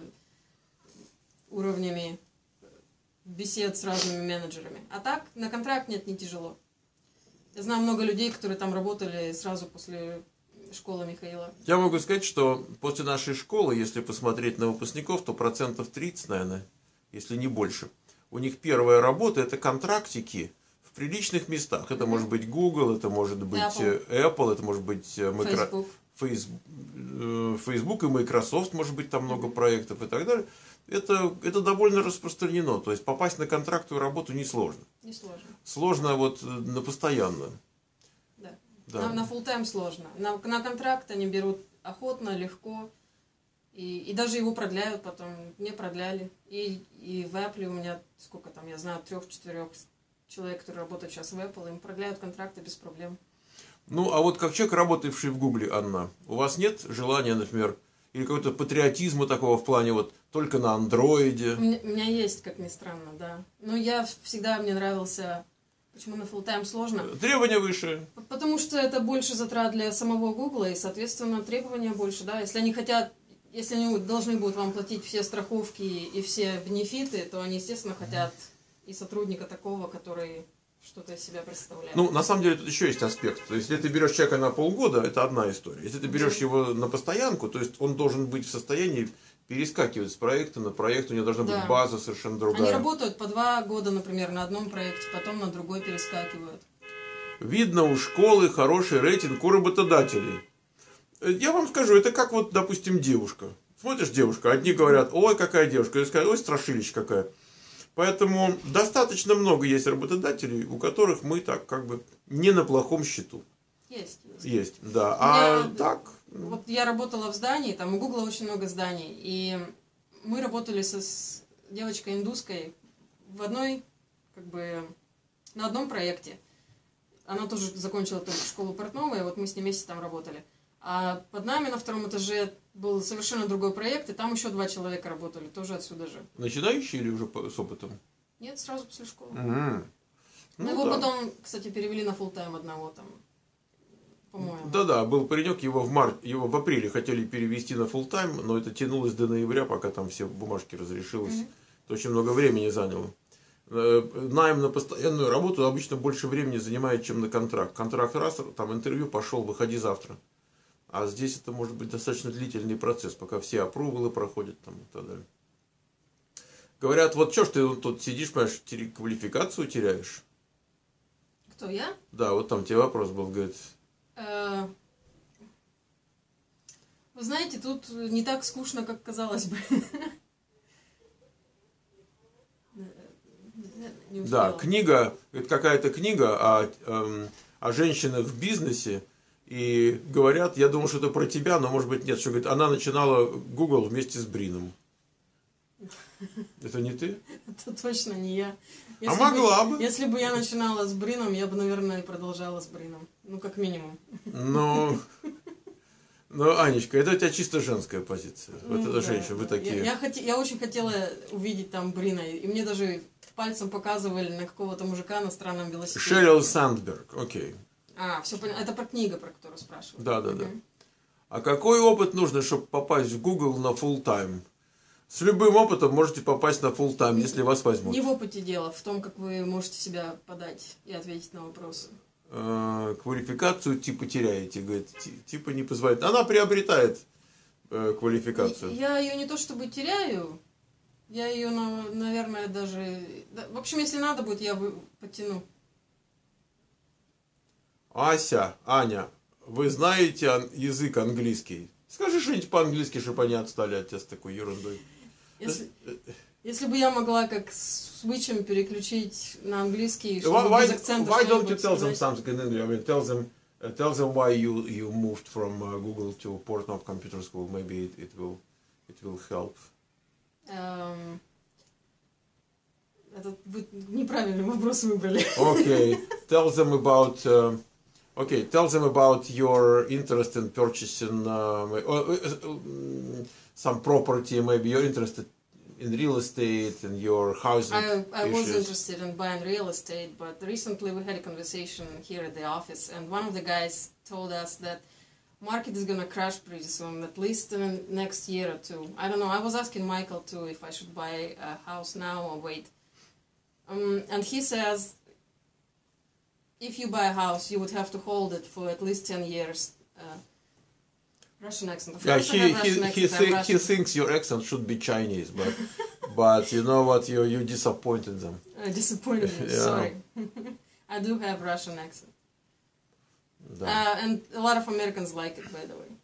уровнями бесед с разными менеджерами. А так, на контракт нет, не тяжело. Я знаю много людей, которые там работали сразу после школы Михаила. Я могу сказать, что после нашей школы, если посмотреть на выпускников, то процентов тридцать, наверное, если не больше. У них первая работа – это контрактики в приличных местах. Это может быть Google, это может быть Apple, Apple это может быть Micro... Facebook. Facebook и Microsoft, может быть, там много проектов и так далее. Это, это довольно распространено. То есть попасть на контрактную работу несложно. Несложно. Сложно вот на постоянно. Да. Да. На, на full тайм сложно. На, на контракт они берут охотно, легко. И, и даже его продляют потом. Мне продляли. И, и в Apple у меня, сколько там, я знаю, трех-четырех человек, которые работают сейчас в Apple, им продляют контракты без проблем. Ну, а вот как человек, работавший в Гугле, Анна, у вас нет желания, например, или какого-то патриотизма такого в плане вот только на андроиде? У меня, у меня есть, как ни странно, да. Но я всегда, мне нравился... Почему на full тайм сложно? Требования выше. Потому что это больше затрат для самого Гугла, и, соответственно, требования больше, да. Если они хотят, если они должны будут вам платить все страховки и все бенефиты, то они, естественно, хотят и сотрудника такого, который что-то из себя представляет. Ну, на самом деле, тут еще есть аспект. То есть, если ты берешь человека на полгода, это одна история. Если ты берешь его на постоянку, то есть он должен быть в состоянии перескакивать с проекта на проект, у него должна Да. быть база совершенно другая. Они работают по два года, например, на одном проекте, потом на другой перескакивают. Видно, у школы хороший рейтинг у работодателей. Я вам скажу, это как вот, допустим, девушка. Смотришь, девушка, одни говорят, ой, какая девушка, другие скажут, ой, страшилищ какая. Поэтому достаточно много есть работодателей, у которых мы так как бы не на плохом счету. Есть, есть. Есть, да. А меня, так... Вот я работала в здании, там у Гугла очень много зданий, и мы работали со, с девочкой индуской в одной, как бы, на одном проекте. Она тоже закончила только школу портного, и вот мы с ней вместе там работали. А под нами на втором этаже был совершенно другой проект, и там еще два человека работали, тоже отсюда же. Начинающие или уже с опытом? Нет, сразу после школы. Mm-hmm. Ну, Ну, его да. потом, кстати, перевели на фулл тайм одного там, по-моему. Да-да, был паренек, его в март, его в апреле хотели перевести на full time, но это тянулось до ноября, пока там все бумажки разрешилось. Mm-hmm. Это очень много времени заняло. Найм на постоянную работу обычно больше времени занимает, чем на контракт. Контракт раз, там интервью пошел, выходи завтра. А здесь это может быть достаточно длительный процесс, пока все апрувалы проходят там и так далее. Говорят, вот что ж ты тут сидишь, понимаешь, квалификацию теряешь? Кто, я? Да, вот там тебе вопрос был, говорит. Вы знаете, тут не так скучно, как казалось бы. Да, книга, это какая-то книга о, о, о женщинах в бизнесе. И говорят, я думал, что это про тебя, но может быть нет. Что говорит, она начинала Google вместе с Брином. Это не ты? Это точно не я. Если а могла бы, бы. Если бы я начинала с Брином, я бы, наверное, продолжала с Брином. Ну, как минимум. Ну, ну, Анечка, это у тебя чисто женская позиция. Вот ну, это да, женщина, да. вы такие. Я, я, хот... я очень хотела увидеть там Брина. И мне даже пальцем показывали на какого-то мужика на странном велосипеде. Шерил Сандберг, окей. А, все понятно. Это про книгу, про которую спрашивают. Да, да, да. А какой опыт нужно, чтобы попасть в Google на full time? С любым опытом можете попасть на full time, если вас возьмут. Не в опыте дело, в том, как вы можете себя подать и ответить на вопросы. Квалификацию типа теряете, говорит, типа не позволяет. Она приобретает квалификацию. Я ее не то чтобы теряю, я ее, наверное, даже... В общем, если надо будет, я подтяну. Ася, Аня, вы знаете язык английский? Скажи что-нибудь по-английски, чтобы они отстали от тебя с такой ерундой. Если, если бы я могла как свитчем переключить на английский, чтобы why, без акцента why don't you tell them something in English? I mean, tell them, uh, tell them why you you moved from uh, Google to Portnoy Computer School. Maybe it, it will it will help. Um, это вы неправильный вопрос выбрали. Okay, tell them about. Uh, Okay, tell them about your interest in purchasing uh, some property. Maybe you're interested in real estate and your housing I, I was issues. interested in buying real estate, but recently we had a conversation here at the office, and one of the guys told us that market is going to crash pretty soon, at least in the next year or two. I don't know. I was asking Michael too if I should buy a house now or wait. Um, and he says, if you buy a house, you would have to hold it for at least ten years. Uh, Russian accent. Of yeah, course he, I have he, Russian he, accent. thi- I'm he Russian. thinks your accent should be Chinese, but but you know what, you you disappointed them. Uh, disappointed me, Yeah. sorry. I do have Russian accent. Да. Uh, and a lot of Americans like it, by the way.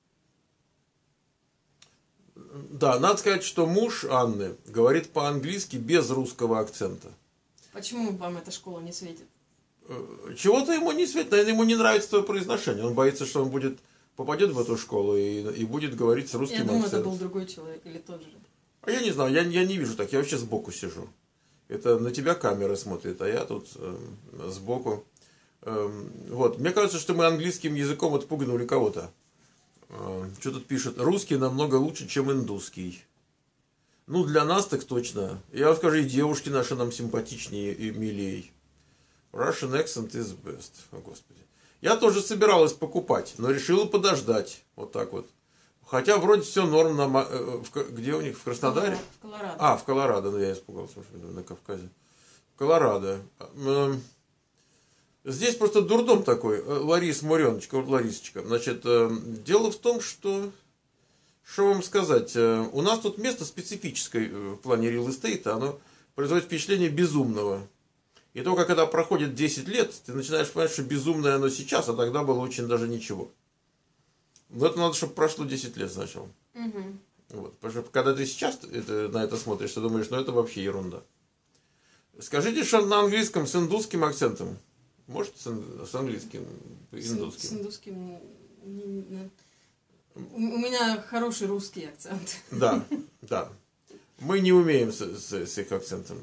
Да, надо сказать, что муж Анны говорит по-английски без русского акцента. Почему вам эта школа не светит? Чего-то ему не светит, наверное, ему не нравится твое произношение. Он боится, что он будет попадет в эту школу и, и будет говорить с русским Я думаю, акцентом. это был другой человек или тот же. А я не знаю, я, я не вижу так, я вообще сбоку сижу. Это на тебя камера смотрит, а я тут э, сбоку. Э, вот, мне кажется, что мы английским языком отпугнули кого-то. Э, что тут пишут? Русский намного лучше, чем индусский. Ну, для нас так точно. Я вам скажу, и девушки наши нам симпатичнее и милей. Russian accent is best. О, Господи. Я тоже собиралась покупать, но решила подождать. Вот так вот. Хотя вроде все норм. На, в, где у них? В Краснодаре? В Колорадо. А, в Колорадо. Ну, я испугался, что на Кавказе. В Колорадо. Здесь просто дурдом такой. Ларис Муреночка, вот Ларисочка. Значит, дело в том, что... Что вам сказать? У нас тут место специфическое в плане real estate. Оно производит впечатление безумного. И то, как это проходит десять лет, ты начинаешь понимать, что безумное оно сейчас, а тогда было очень даже ничего. Но это надо, чтобы прошло десять лет сначала. Угу. Вот. Потому что когда ты сейчас это, на это смотришь, ты думаешь, ну это вообще ерунда. Скажите, что на английском с индусским акцентом? Может, с, с английским, индусским? С, с индусским... У меня хороший русский акцент. Да, да. Мы не умеем с, с, с их акцентом.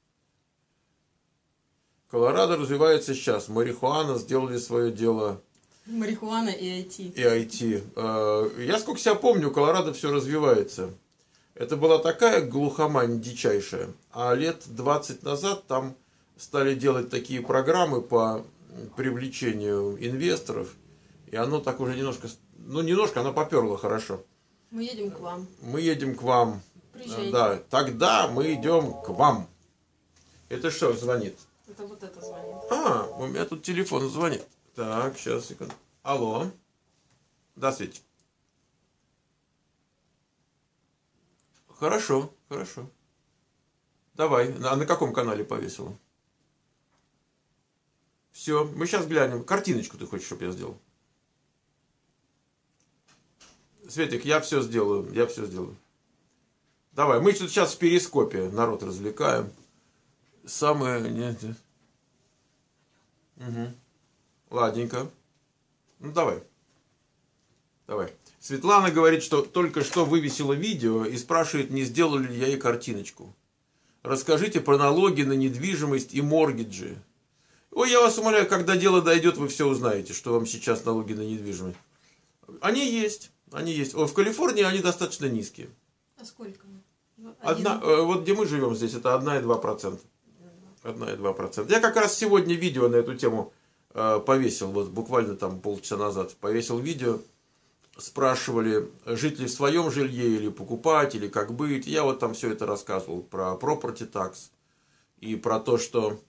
Колорадо развивается сейчас. Марихуана сделали свое дело. Марихуана и ай ти. И ай ти. Я сколько себя помню, Колорадо все развивается. Это была такая глухомань дичайшая. А лет двадцать назад там стали делать такие программы по привлечению инвесторов. И оно так уже немножко, ну немножко, оно поперло хорошо. Мы едем к вам. Мы едем к вам. Приезжайте. Да, тогда мы идем к вам. Это что звонит? Это вот это звонит. А, у меня тут телефон звонит. Так, сейчас, секунду. Алло. Да, Светик. Хорошо, хорошо. Давай. А на каком канале повесила? Все, мы сейчас глянем. Картиночку ты хочешь, чтобы я сделал? Светик, я все сделаю. Я все сделаю. Давай, мы тут сейчас в перископе народ развлекаем. Самое... Нет. Угу. Ладненько. Ну, давай. Давай. Светлана говорит, что только что вывесила видео и спрашивает, не сделали ли я ей картиночку. Расскажите про налоги на недвижимость и моргиджи. Ой, я вас умоляю, когда дело дойдет, вы все узнаете, что вам сейчас налоги на недвижимость. Они есть. Они есть. О, в Калифорнии они достаточно низкие. А сколько? Одна, вот где мы живем здесь, это одна и два процента. одна и два процента. Я как раз сегодня видео на эту тему э, повесил, вот буквально там полчаса назад. Повесил видео, спрашивали, жить ли в своем жилье или покупать, или как быть. Я вот там все это рассказывал про property tax и про то, что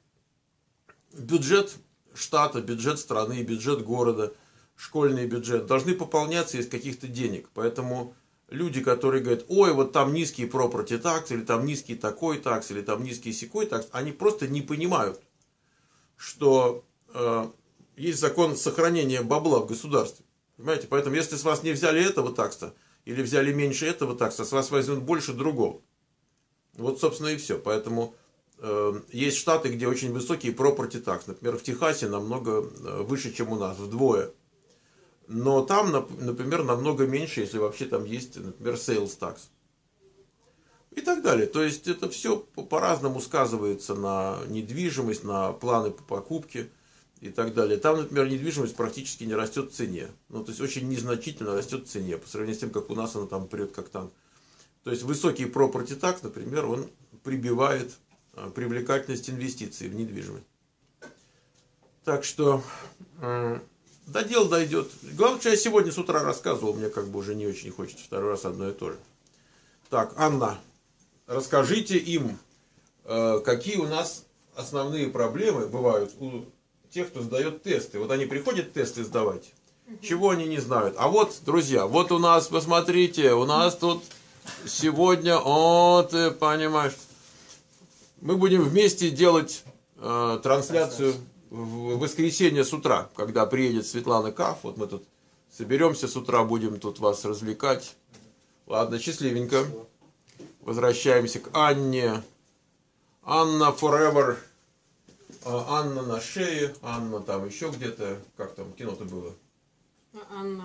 бюджет штата, бюджет страны, бюджет города, школьный бюджет должны пополняться из каких-то денег. Поэтому люди, которые говорят, ой, вот там низкий property tax, или там низкий такой такс, или там низкий сякой такс, они просто не понимают, что э, есть закон сохранения бабла в государстве. Понимаете? Поэтому, если с вас не взяли этого такса, или взяли меньше этого такса, с вас возьмут больше другого. Вот, собственно, и все. Поэтому э, есть штаты, где очень высокий property tax. Например, в Техасе намного выше, чем у нас, вдвое. Но там, например, намного меньше, если вообще там есть, например, sales tax. И так далее. То есть это все по-разному сказывается на недвижимость, на планы по покупке и так далее. Там, например, недвижимость практически не растет в цене. Ну, то есть очень незначительно растет в цене, по сравнению с тем, как у нас она там прет, как там. То есть высокий property tax, например, он прибивает привлекательность инвестиций в недвижимость. Так что... До дела дойдет. Главное, что я сегодня с утра рассказывал, мне как бы уже не очень хочется второй раз одно и то же. Так, Анна, расскажите им, какие у нас основные проблемы бывают у тех, кто сдает тесты. Вот они приходят тесты сдавать, чего они не знают. А вот, друзья, вот у нас, посмотрите, у нас тут сегодня, о, ты понимаешь, мы будем вместе делать э, трансляцию в воскресенье с утра, когда приедет Светлана Каф, вот мы тут соберемся с утра, будем тут вас развлекать. Ладно, счастливенько. Возвращаемся к Анне. Анна forever. Анна на шее, Анна там еще где-то. Как там кино-то было? Анна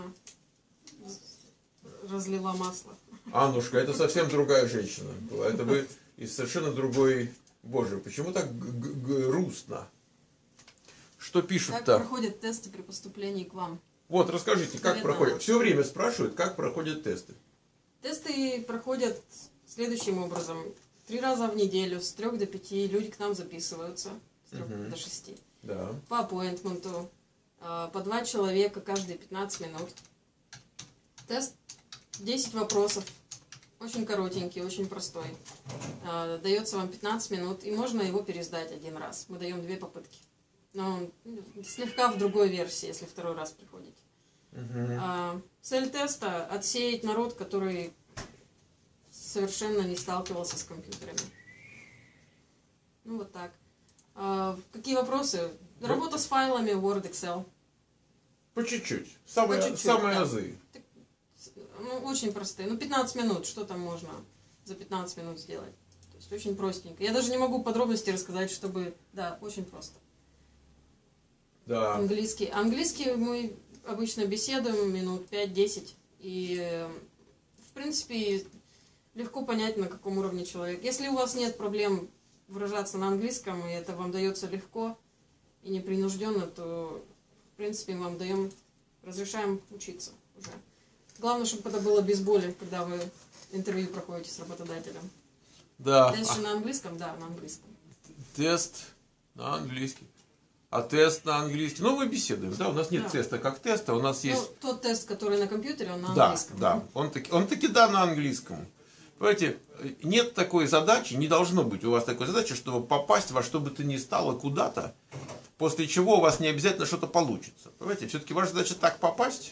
разлила масло. Аннушка, это совсем другая женщина была. Это бы из совершенно другой... Боже, почему так грустно? Что пишут-то? Как проходят тесты при поступлении к вам? Вот, расскажите, как проходят. Все время спрашивают, как проходят тесты. Тесты проходят следующим образом. Три раза в неделю, с трех до пяти люди к нам записываются. С трех угу. до шести. Да. По аппоинтменту. По два человека каждые пятнадцать минут. Тест десять вопросов. Очень коротенький, очень простой. Дается вам пятнадцать минут, и можно его пересдать один раз. Мы даем две попытки. Но слегка в другой версии, если второй раз приходите. Uh-huh. А, цель теста – отсеять народ, который совершенно не сталкивался с компьютерами. Ну, вот так. А, какие вопросы? Работа с файлами Word, Excel. По чуть-чуть. Самые, По чуть-чуть, самые да. азы. Ну, очень простые. Ну, пятнадцать минут. Что там можно за пятнадцать минут сделать? То есть, очень простенько. Я даже не могу подробности рассказать, чтобы... Да, очень просто. Да. Английский. Английский мы обычно беседуем минут пять-десять. И, в принципе, легко понять, на каком уровне человек. Если у вас нет проблем выражаться на английском, и это вам дается легко и непринужденно, то, в принципе, мы вам даем, разрешаем учиться уже. Главное, чтобы это было без боли, когда вы интервью проходите с работодателем. Да. Дальше на английском? Да, на английском. Тест на английский. А тест на английский? Ну, мы беседуем, да? У нас нет Да. теста как теста, у нас есть... Ну, тот тест, который на компьютере, он на Да, английском. да, он таки, он таки да на английском. Понимаете, нет такой задачи, не должно быть у вас такой задачи, чтобы попасть во что бы то ни стало куда-то, после чего у вас не обязательно что-то получится. Понимаете, все-таки ваша задача так попасть,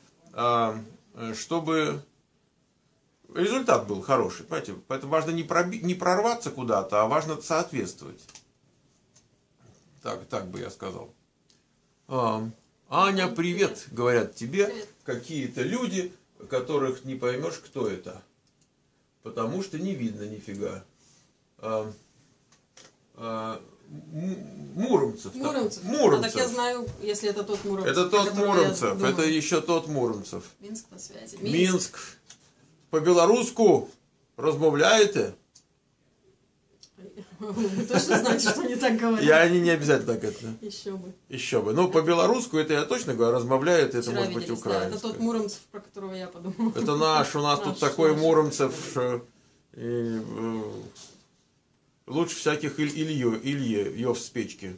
чтобы результат был хороший. Понимаете, поэтому важно не, проби, не прорваться куда-то, а важно соответствовать. Так, так бы я сказал. А, Аня, привет, говорят тебе Привет. какие-то люди, которых не поймешь, кто это. Потому что не видно нифига. А, а, Муромцев. Муромцев. Муромцев. А так я знаю, если это тот Муромцев. Это тот которого я Муромцев, думаю. это еще тот Муромцев. Минск на связи. Минск. Минск. По-белоруску размовляете? Вы точно знаете, что они так говорят? Я они не обязательно так это. Еще бы. Еще бы. Ну, по-белоруску это я точно говорю, размовляют, это Вчера может быть виделись, да, украинское. это тот Муромцев, про которого я подумала. Это наш, у нас Наш, тут такой наш. Муромцев, что и, э, лучше всяких Иль, Илью, Ильев с печки.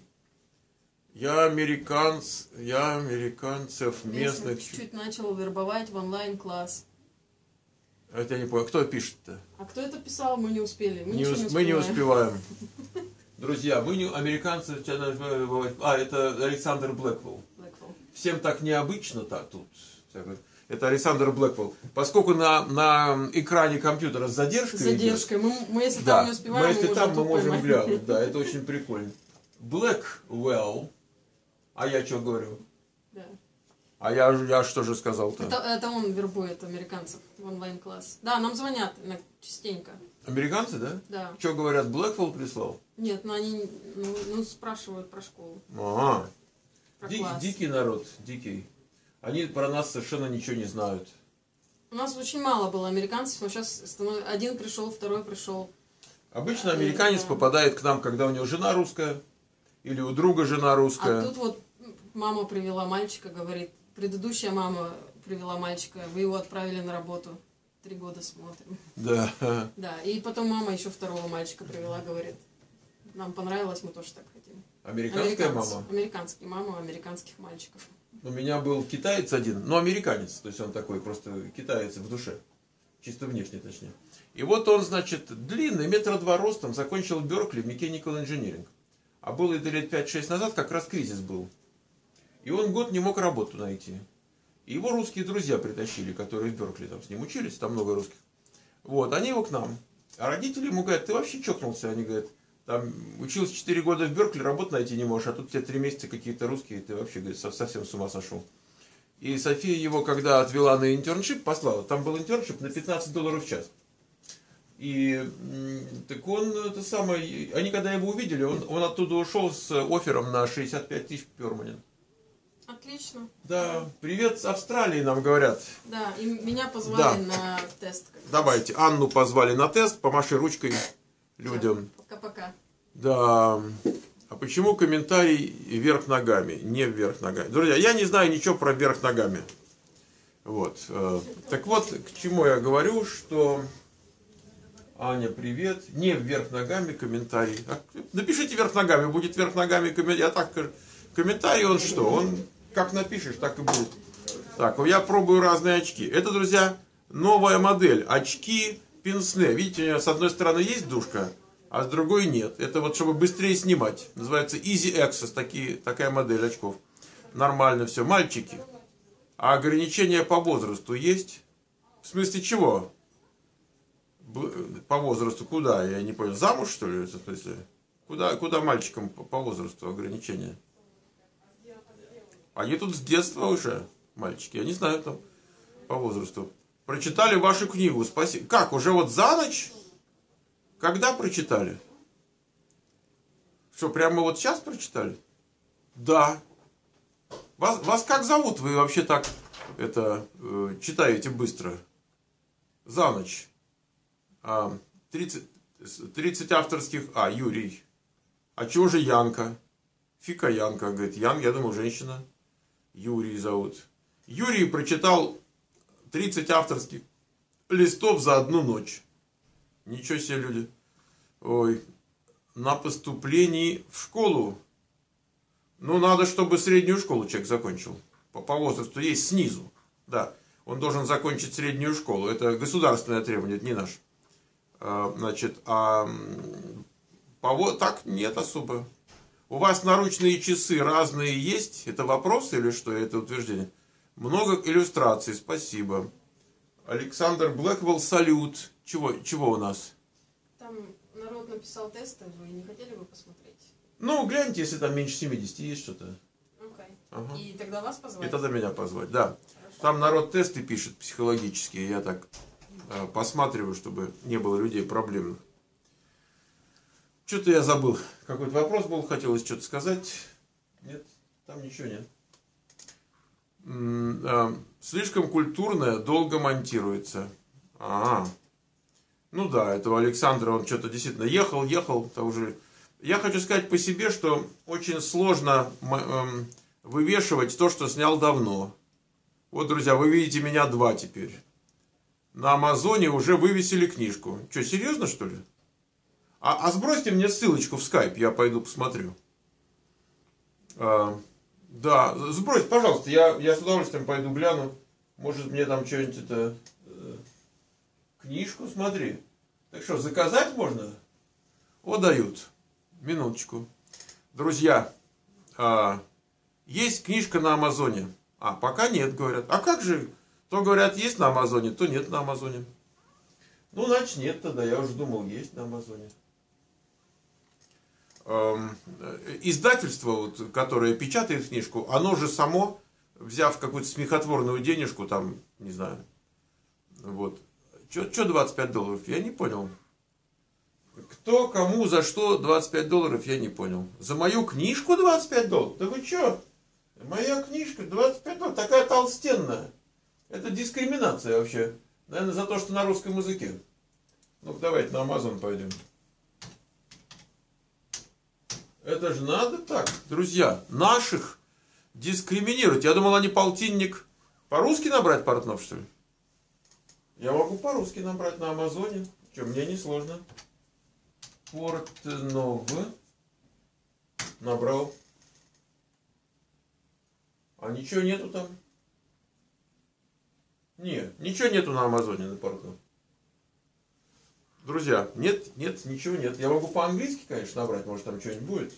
Я американц, я американцев местных. Чуть-чуть начал вербовать в онлайн-класс. Это я не понял, кто пишет-то? А кто это писал, мы не успели. Мы, Не ничего ус- не мы не успеваем. успеваем. Друзья, мы не американцы. А, это Александр Блэквелл. Blackwell. Всем так необычно так тут. Это Александр Блэквелл. Поскольку на, на экране компьютера с задержкой С задержкой. Мы, мы если Да, там не успеваем, мы, если мы, там, уже мы можем тупо. глянуть. Да, это очень прикольно. Blackwell. А я что говорю? Да. А я, я что же сказал-то? Это, это он вербует американцев в онлайн-класс. Да, нам звонят иногда частенько. Американцы, да? Да. Что говорят, Блэквелл прислал? Нет, но они ну, ну, спрашивают про школу. Ага. Про Ди- класс. дикий народ, дикий. Они про нас совершенно ничего не знают. У нас очень мало было американцев, но сейчас станов... один пришел, второй пришел. Обычно американец Да. попадает к нам, когда у него жена русская, или у друга жена русская. А тут вот мама привела мальчика, говорит, предыдущая мама привела мальчика, вы его отправили на работу. Три года смотрим. Да. Да, и потом мама еще второго мальчика привела, говорит, нам понравилось, мы тоже так хотим. Американская Американцы. мама. Американский, мама американских мальчиков. У меня был китаец один, ну американец, то есть он такой просто китаец в душе, чисто внешне точнее. И вот он, значит, длинный, метра два ростом, закончил Беркли Mechanical Engineering. А было это лет пять-шесть назад, как раз кризис был. И он год не мог работу найти. И его русские друзья притащили, которые в Беркли там с ним учились, там много русских. Вот, они его к нам. А родители ему говорят, ты вообще чокнулся? Они говорят, там учился четыре года в Беркли, работу найти не можешь, а тут тебе три месяца какие-то русские, ты вообще, говорит, совсем с ума сошел. И София его, когда отвела на интерншип, послала, там был интерншип на пятнадцать долларов в час. И м, так он, это самое, они когда его увидели, он, он оттуда ушел с оффером на шестьдесят пять тысяч перманент. Отлично. Да, привет с Австралии нам говорят. Да, и меня позвали Да. на тест. как раз. Давайте, Анну позвали на тест, помаши ручкой людям. Пока-пока. Да. А почему комментарий вверх ногами, не вверх ногами? Друзья, я не знаю ничего про вверх ногами. Вот. э, Так вот, к чему я говорю, что... Аня, привет. Не вверх ногами комментарий. А, напишите вверх ногами, будет вверх ногами комментарий. Я так скажу. Комментарий он что? Он как напишешь, так и будет. Так, я пробую разные очки. Это, друзья, новая модель. Очки пенсне. Видите, у меня с одной стороны есть дужка, а с другой нет. Это вот чтобы быстрее снимать. Называется Easy Access. Такие, такая модель очков. Нормально все. Мальчики. А ограничения по возрасту есть? В смысле чего? По возрасту куда? Я не понял. Замуж, что ли? В смысле? Куда, куда мальчикам по, по возрасту ограничения? Они тут с детства уже, мальчики. Я не знаю там по возрасту. Прочитали вашу книгу. Спасибо. Как? Уже вот за ночь? Когда прочитали? Что, прямо вот сейчас прочитали? Да. Вас, вас как зовут? Вы вообще так это э, читаете быстро? За ночь. А, тридцать, тридцать авторских... А, Юрий. А чего же Янка? Фика Янка. Говорит, Ян, я думал, женщина. Юрий зовут. Юрий прочитал тридцать авторских листов за одну ночь. Ничего себе, люди. Ой. На поступлении в школу Ну, надо, чтобы среднюю школу человек закончил. По, по возрасту есть снизу. Да, он должен закончить среднюю школу. Это государственное требование, это не наш. А, значит, а по, так нет особо. У вас наручные часы разные есть? Это вопрос или что? Это утверждение. Много иллюстраций, спасибо. Александр Блэквелл, салют. Чего, чего у нас? Там народ написал тесты, вы не хотели бы посмотреть? Ну, гляньте, если там меньше семидесяти есть что-то. Okay. Ага. И тогда вас позвать? И тогда меня позвать, да. Хорошо. Там народ тесты пишет психологические, я так э, посматриваю, чтобы не было людей проблемных. Что-то я забыл. Какой-то вопрос был, хотелось что-то сказать. Нет, там ничего нет. М -м, э, слишком культурное, долго монтируется. А, -а. Ну да, этого Александра, он что-то действительно ехал, ехал, то уже... Я хочу сказать по себе, что очень сложно э, вывешивать то, что снял давно. Вот, друзья, вы видите меня два теперь. На Амазоне уже вывесили книжку. Что, серьезно, что ли? А, а сбросьте мне ссылочку в скайп, я пойду посмотрю. А, да, сбрось, пожалуйста, я, я с удовольствием пойду гляну. Может, мне там что-нибудь это... Э, книжку, смотри. Так что, заказать можно? О, дают. Минуточку. Друзья, а, есть книжка на Амазоне. А, пока нет, говорят. А как же? То говорят, есть на Амазоне, то нет на Амазоне. Ну, значит, нет тогда. Я уже думал, есть на Амазоне. Эм, издательство, вот, которое печатает книжку, оно же само, взяв какую-то смехотворную денежку, там, не знаю, вот. Что двадцать пять долларов? Я не понял. Кто, кому, за что двадцать пять долларов, я не понял. За мою книжку двадцать пять долларов? Да вы что? Моя книжка двадцать пять долларов, такая толстенная. Это дискриминация вообще. Наверное, за то, что на русском языке. Ну-ка, давайте на Амазон пойдем. Это же надо так, друзья, наших дискриминировать. Я думал, они полтинник по-русски набрать, Портнов, что ли? Я могу по-русски набрать на Амазоне. Что, мне не сложно. Портнов. Набрал. А ничего нету там? Нет, ничего нету на Амазоне, на Портнов. Друзья, нет, нет, ничего нет. Я могу по-английски, конечно, набрать, может там что-нибудь будет.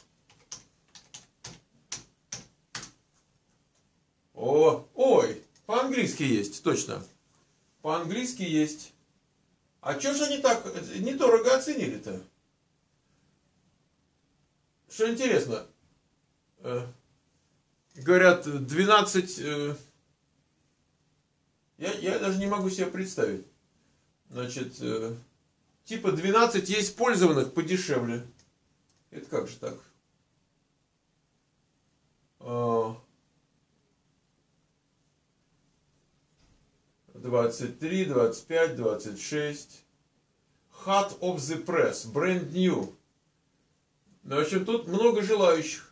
О, ой, по-английски есть, точно. По-английски есть. А что же они так недорого оценили-то? Что интересно? Э, говорят, двенадцать... Э, я, я даже не могу себе представить. Значит, э, типа двенадцать есть пользованных подешевле. Это как же так? Э, двадцать три, двадцать пять, двадцать шесть. Hot of the Press. Brand new. Ну, в общем, тут много желающих.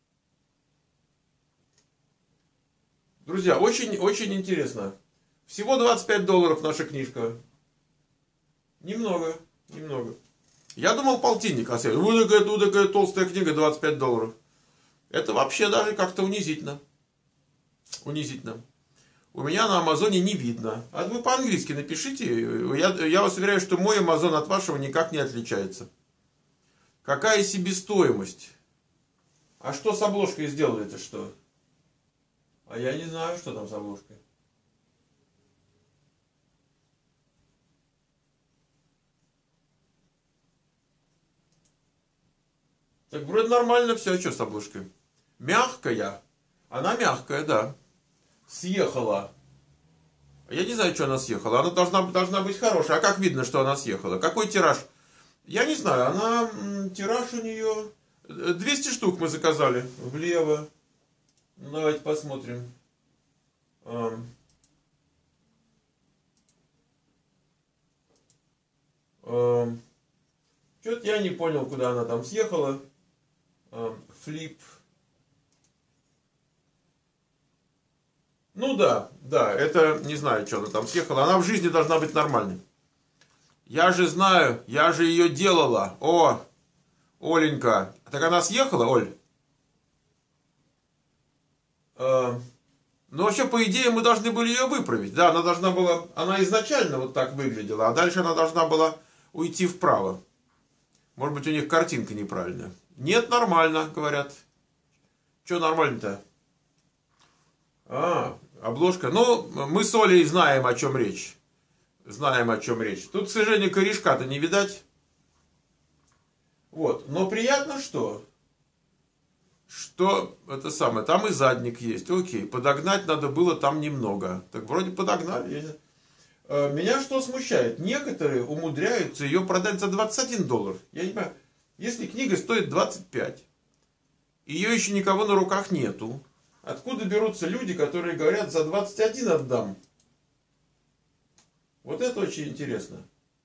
Друзья, очень, очень интересно. Всего двадцать пять долларов наша книжка. Немного, немного. Я думал полтинник. А вот такая, вот такая толстая книга, двадцать пять долларов. Это вообще даже как-то унизительно. Унизительно. У меня на Амазоне не видно. А вы по-английски напишите. Я, я вас уверяю, что мой Амазон от вашего никак не отличается. Какая себестоимость? А что с обложкой сделали-то что? А я не знаю, что там с обложкой. Так вроде нормально все. А что с обложкой? Мягкая. Она мягкая, да. Съехала. Я не знаю, что она съехала. Она должна, должна быть хорошая. А как видно, что она съехала? Какой тираж? Я не знаю. Она... Тираж у нее... двести штук мы заказали. Влево. Давайте посмотрим. Что-то я не понял, куда она там съехала. Флип. Ну да, да, это не знаю, что она там съехала. Она в жизни должна быть нормальной. Я же знаю, я же ее делала. О, Оленька. Так она съехала, Оль? Э, ну, вообще, по идее, мы должны были ее выправить. Да, она должна была, она изначально вот так выглядела, а дальше она должна была уйти вправо. Может быть, у них картинка неправильная. Нет, нормально, говорят. Что нормально-то? А, обложка. Ну, мы с Олей знаем, о чем речь. Знаем, о чем речь. Тут, к сожалению, корешка-то не видать. Вот. Но приятно, что? Что это самое. Там и задник есть. Окей. Подогнать надо было там немного. Так вроде подогнали. Меня что смущает? Некоторые умудряются ее продать за двадцать один доллар. Я не понимаю. Если книга стоит двадцать пять, ее еще никого на руках нету. Откуда берутся люди, которые говорят, за двадцать один отдам? Вот это очень интересно.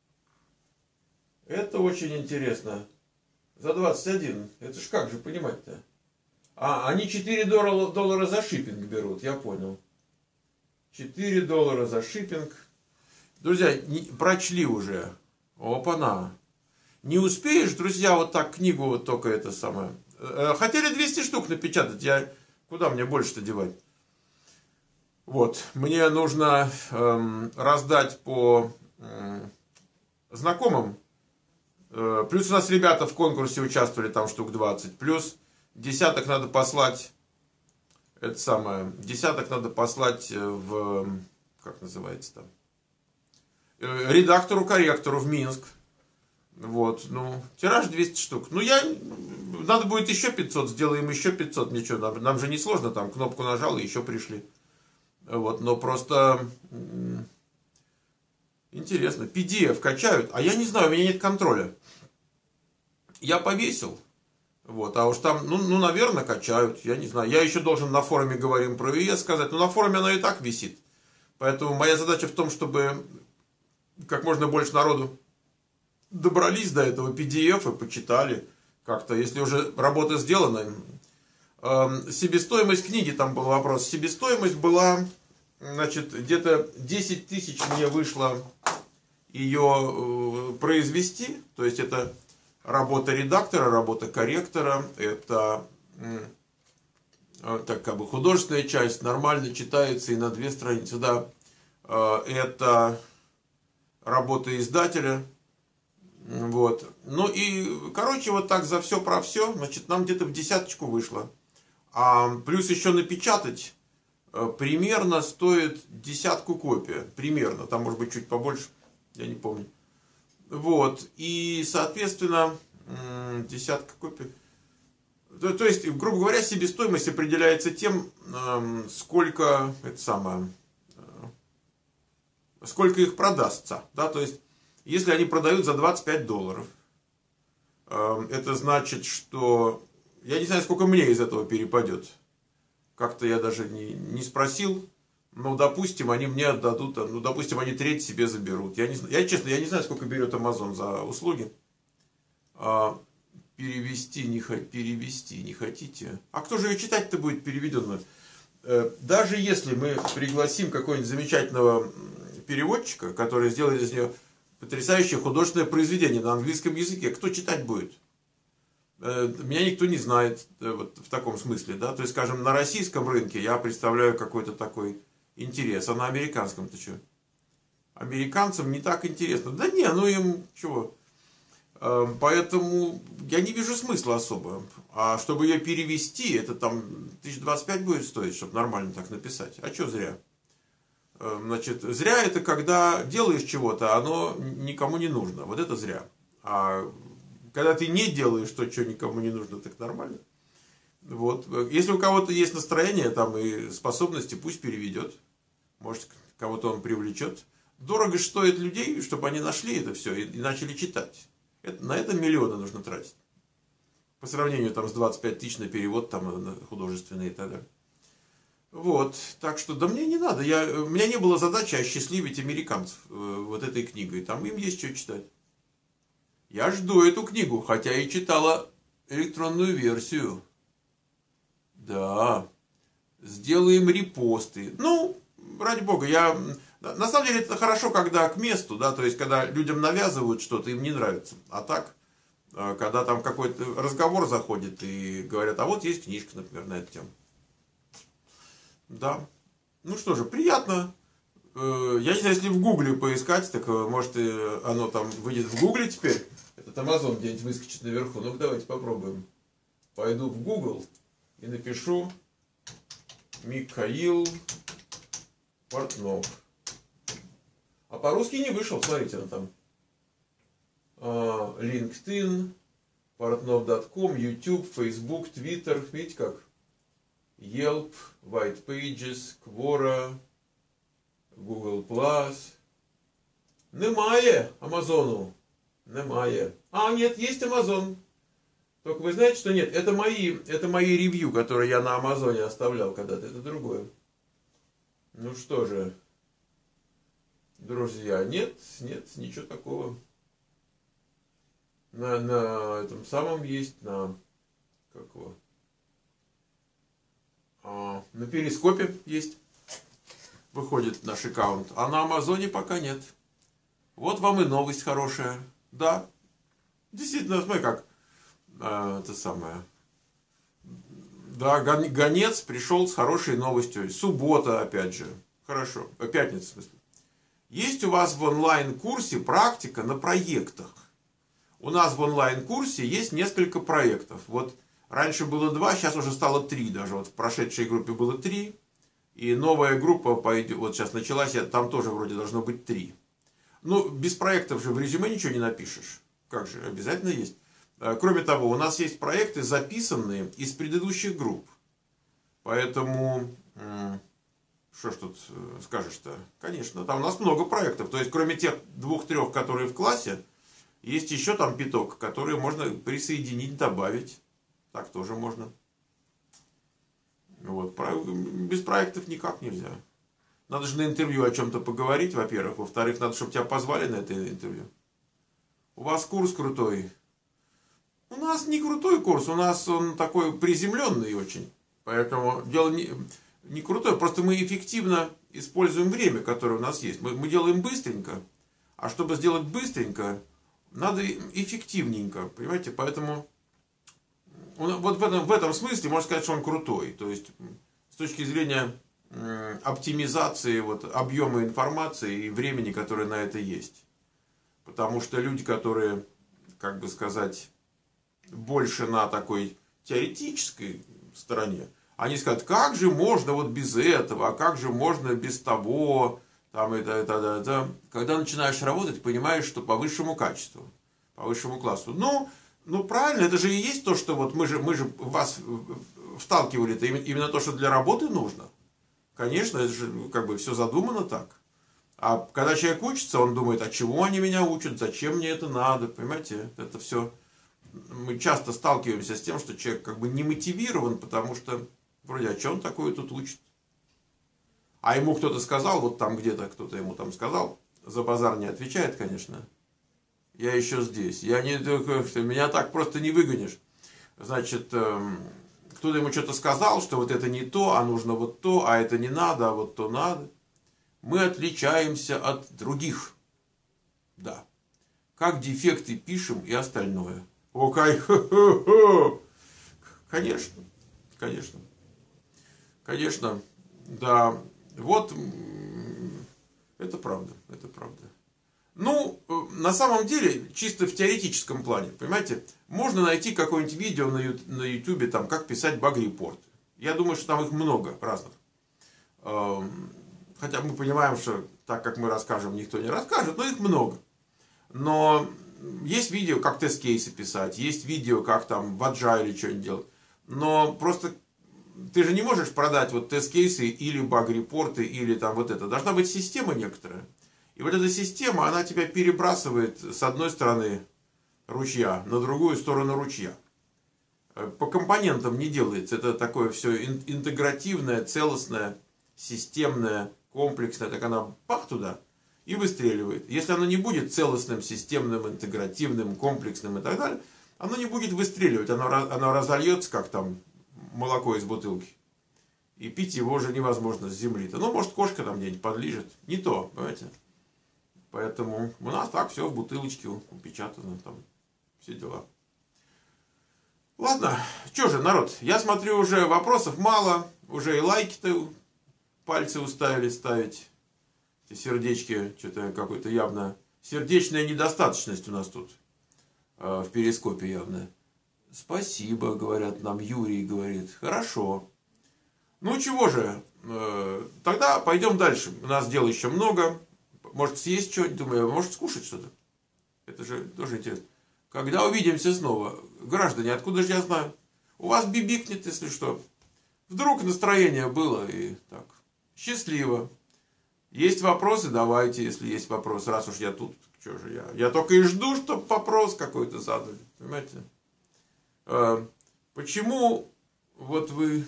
Это очень интересно. За двадцать один. Это ж как же понимать-то? А, они четыре доллара за шиппинг берут, я понял. четыре доллара за шиппинг. Друзья, не, прочли уже. Опа-на. Не успеешь, друзья, вот так книгу вот только это самое. Хотели двести штук напечатать, я... Куда мне больше-то девать? Вот, мне нужно эм, раздать по э, знакомым. Э, плюс у нас ребята в конкурсе участвовали, там штук двадцать. Плюс десяток надо послать, это самое, десяток надо послать в, как называется там, э, редактору-корректору в Минск. Вот, ну, тираж двести штук. Ну, я, надо будет еще пятьсот, сделаем еще пятьсот. Ничего, нам, нам же не сложно, там кнопку нажал и еще пришли. Вот, но просто интересно, пи ди эф качают, а я не знаю, у меня нет контроля. Я повесил, вот, а уж там, ну, ну, наверное, качают, я не знаю. Я еще должен на форуме «Говорим про ИЭ» сказать, но на форуме оно и так висит. Поэтому моя задача в том, чтобы как можно больше народу добрались до этого пи ди эф и почитали как-то, если уже работа сделана. Себестоимость книги, там был вопрос. Себестоимость была, значит, где-то десять тысяч мне вышло ее произвести. То есть это работа редактора, работа корректора, это так, как бы художественная часть, нормально читается и на две страницы. Да, это работа издателя. Вот. Ну и, короче, вот так за все про все, значит, нам где-то в десяточку вышло. А плюс еще напечатать примерно стоит десятку копий. Примерно. Там может быть чуть побольше. Я не помню. Вот. И, соответственно, десятка копий. То, то есть, грубо говоря, себестоимость определяется тем, сколько, это самое, сколько их продастся. Да? То есть, если они продают за двадцать пять долларов, это значит, что... Я не знаю, сколько мне из этого перепадет. Как-то я даже не, не спросил. Ну, допустим, они мне отдадут, ну, допустим, они треть себе заберут. Я, не, я честно, я не знаю, сколько берет Amazon за услуги. А, перевести, не, перевести не хотите. А кто же ее читать-то будет переведенно? Даже если мы пригласим какого-нибудь замечательного переводчика, который сделает из нее потрясающее художественное произведение на английском языке, кто читать будет? Меня никто не знает вот в таком смысле, да, то есть, скажем, на российском рынке я представляю какой-то такой интерес, а на американском-то что? Американцам не так интересно. Да не, ну им чего? Поэтому я не вижу смысла особо. А чтобы ее перевести, это там тысяч двадцать пять будет стоить, чтобы нормально так написать. А что зря? Значит, зря это когда делаешь чего-то, оно никому не нужно. Вот это зря. А когда ты не делаешь то, что никому не нужно, так нормально. Вот. Если у кого-то есть настроение там, и способности, пусть переведет. Может, кого-то он привлечет. Дорого стоит людей, чтобы они нашли это все и, и начали читать. Это, на это миллионы нужно тратить. По сравнению там, с двадцать пять тысяч на перевод там, на художественный и так далее. Вот. Так что, да мне не надо. Я, у меня не было задачи осчастливить американцев э, вот этой книгой. Там им есть что читать. Я жду эту книгу, хотя и читала электронную версию. Да. Сделаем репосты. Ну, ради бога, я... На самом деле это хорошо, когда к месту, да, то есть, когда людям навязывают что-то, им не нравится. А так, когда там какой-то разговор заходит и говорят, а вот есть книжка, например, на эту тему. Да. Ну что же, приятно. Я не знаю, если в Гугле поискать, так может оно там выйдет в Гугле теперь. Этот Amazon где-нибудь выскочит наверху. Ну-ка давайте попробуем. Пойду в Google и напишу Михаил Портнов. А по-русски не вышел, смотрите, он там. LinkedIn, портнов точка ком, YouTube, Facebook, Twitter, видите как? Yelp, White Pages, Quora, Google Plus. Немає Амазону. Немає. А, нет, есть Amazon. Только вы знаете, что нет, это мои, это мои ревью, которые я на Амазоне оставлял когда-то. Это другое. Ну что же, друзья, нет, нет, ничего такого. На, на этом самом есть, на, как его, а, на Перископе есть, выходит наш аккаунт, а на Амазоне пока нет. Вот вам и новость хорошая. Да, действительно, смотри как, а, это самое, да, гонец пришел с хорошей новостью. Суббота, опять же, хорошо, пятница, в смысле. Есть у вас в онлайн-курсе практика на проектах. У нас в онлайн-курсе есть несколько проектов. Вот раньше было два, сейчас уже стало три даже. Вот в прошедшей группе было три. И новая группа пойдет, вот сейчас началась, там тоже вроде должно быть три. Ну, без проектов же в резюме ничего не напишешь. Как же, обязательно есть. Кроме того, у нас есть проекты, записанные из предыдущих групп. Поэтому, что ж тут скажешь-то? Конечно, там у нас много проектов. То есть, кроме тех двух-трех, которые в классе, есть еще там пяток, которые можно присоединить, добавить. Так тоже можно. Вот. Без проектов никак нельзя. Надо же на интервью о чем-то поговорить, во-первых. Во-вторых, надо, чтобы тебя позвали на это интервью. У вас курс крутой. У нас не крутой курс, у нас он такой приземленный очень. Поэтому дело не, не крутое, просто мы эффективно используем время, которое у нас есть. Мы, мы делаем быстренько, а чтобы сделать быстренько, надо эффективненько, понимаете? Поэтому вот в этом, в этом смысле можно сказать, что он крутой. То есть с точки зрения оптимизации вот, объема информации и времени, которое на это есть. Потому что люди, которые, как бы сказать, больше на такой теоретической стороне, они скажут, как же можно вот без этого, а как же можно без того, там это, это, это, это. Когда начинаешь работать, понимаешь, что по высшему качеству, по высшему классу. Ну, ну правильно, это же и есть то, что вот мы же, мы же вас вталкивали, это именно то, что для работы нужно. Конечно, это же как бы все задумано так. А когда человек учится, он думает, а чего они меня учат, зачем мне это надо, понимаете, это все. Мы часто сталкиваемся с тем, что человек как бы не мотивирован, потому что вроде, а что он такое тут учит? А ему кто-то сказал, вот там где-то кто-то ему там сказал, за базар не отвечает, конечно. Я еще здесь. Я не, меня так просто не выгонишь. Значит, кто-то ему что-то сказал, что вот это не то, а нужно вот то, а это не надо, а вот то надо. Мы отличаемся от других. Да. Как дефекты пишем и остальное. О, кай, конечно, конечно, конечно, да, вот, это правда, это правда. Ну, на самом деле, чисто в теоретическом плане, понимаете, можно найти какое-нибудь видео на ютубе, там, как писать баг-репорты. Я думаю, что там их много разных. Хотя мы понимаем, что так как мы расскажем, никто не расскажет, но их много. Но есть видео, как тест-кейсы писать, есть видео, как там в Agile что-нибудь делать. Но просто ты же не можешь продать вот тест-кейсы или баг-репорты, или там вот это. Должна быть система некоторая. И вот эта система, она тебя перебрасывает с одной стороны ручья на другую сторону ручья. По компонентам не делается. Это такое все интегративное, целостное, системное, комплексное. Так она пах туда и выстреливает. Если оно не будет целостным, системным, интегративным, комплексным и так далее, оно не будет выстреливать. Оно, оно разольется, как там молоко из бутылки. И пить его уже невозможно с земли-то. Ну, может, кошка там где-нибудь подлижет. Не то, понимаете? Поэтому у нас так все в бутылочке упечатано. Там все дела. Ладно, что же, народ, я смотрю, уже вопросов мало. Уже и лайки-то пальцы уставились ставить, эти сердечки, что-то какой-то явно... Сердечная недостаточность у нас тут э, в перископе явно. Спасибо, говорят нам, Юрий говорит. Хорошо. Ну чего же, э, тогда пойдем дальше. У нас дел еще много. Может съесть что-нибудь, думаю, может скушать что-то. Это же тоже интересно. Когда увидимся снова, граждане, откуда же я знаю? У вас бибикнет, если что. Вдруг настроение было и так. Счастливо. Есть вопросы? Давайте, если есть вопросы. Раз уж я тут, что же я? Я только и жду, чтобы вопрос какой-то задали. Понимаете? А, почему вот вы...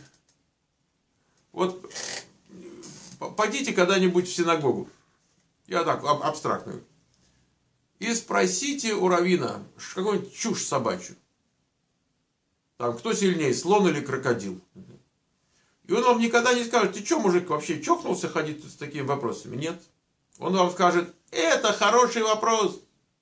Вот пойдите когда-нибудь в синагогу. Я так, аб абстрактную. И спросите у раввина какую-нибудь чушь собачью. Там, кто сильнее, слон или крокодил? И он вам никогда не скажет, ты что, мужик, вообще чокнулся ходить с такими вопросами? Нет. Он вам скажет, это хороший вопрос.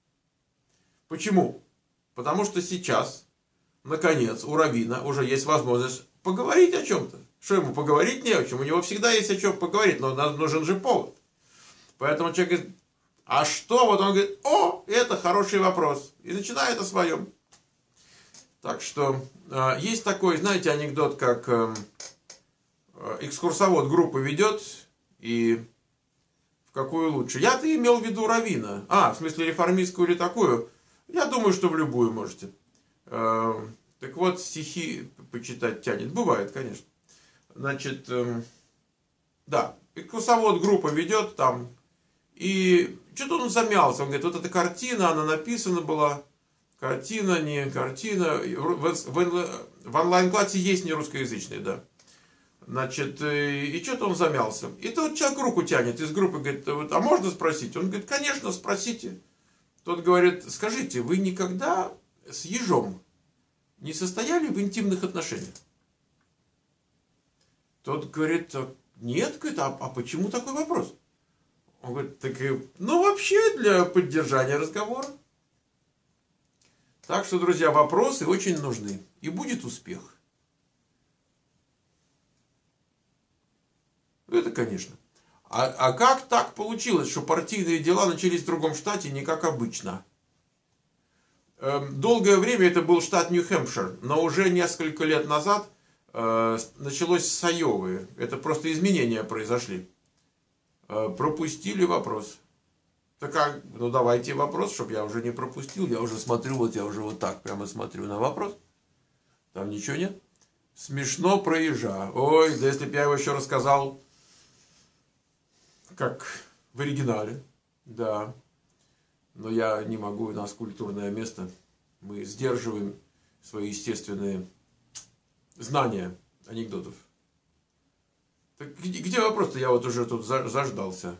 Почему? Потому что сейчас, наконец, у раввина уже есть возможность поговорить о чем-то. Что ему поговорить не о чем? У него всегда есть о чем поговорить, но нужен же повод. Поэтому человек говорит, а что? Вот он говорит, о, это хороший вопрос. И начинает о своем. Так что, э, есть такой, знаете, анекдот, как... Э, экскурсовод группы ведет, и в какую лучше? Я-то имел в виду раввина. А, в смысле реформистскую или такую? Я думаю, что в любую можете. Э, так вот, стихи почитать тянет. Бывает, конечно. Значит, э, да, экскурсовод группа ведет там, и что-то он замялся. Он говорит, вот эта картина, она написана была. Картина, не картина. В, в, в онлайн-классе есть не русскоязычные, да. Значит, и что-то он замялся. И тот человек руку тянет из группы, говорит, а можно спросить? Он говорит, конечно, спросите. Тот говорит, скажите, вы никогда с ежом не состояли в интимных отношениях? Тот говорит, нет, говорит, а, а почему такой вопрос? Он говорит, так, ну вообще для поддержания разговора. Так что, друзья, вопросы очень нужны. И будет успех. Это, конечно. А, а как так получилось, что партийные дела начались в другом штате, не как обычно? Эм, долгое время это был штат Нью-Хэмпшир, но уже несколько лет назад э, началось с Айовы. Это просто изменения произошли. Э, пропустили вопрос. Так как, ну давайте вопрос, чтобы я уже не пропустил. Я уже смотрю, вот я уже вот так прямо смотрю на вопрос. Там ничего нет. Смешно про ежа. Ой, да если бы я его еще рассказал... Как в оригинале, да. Но я не могу, у нас культурное место. Мы сдерживаем свои естественные знания анекдотов. Так где, где вопрос-то? Я вот уже тут заждался.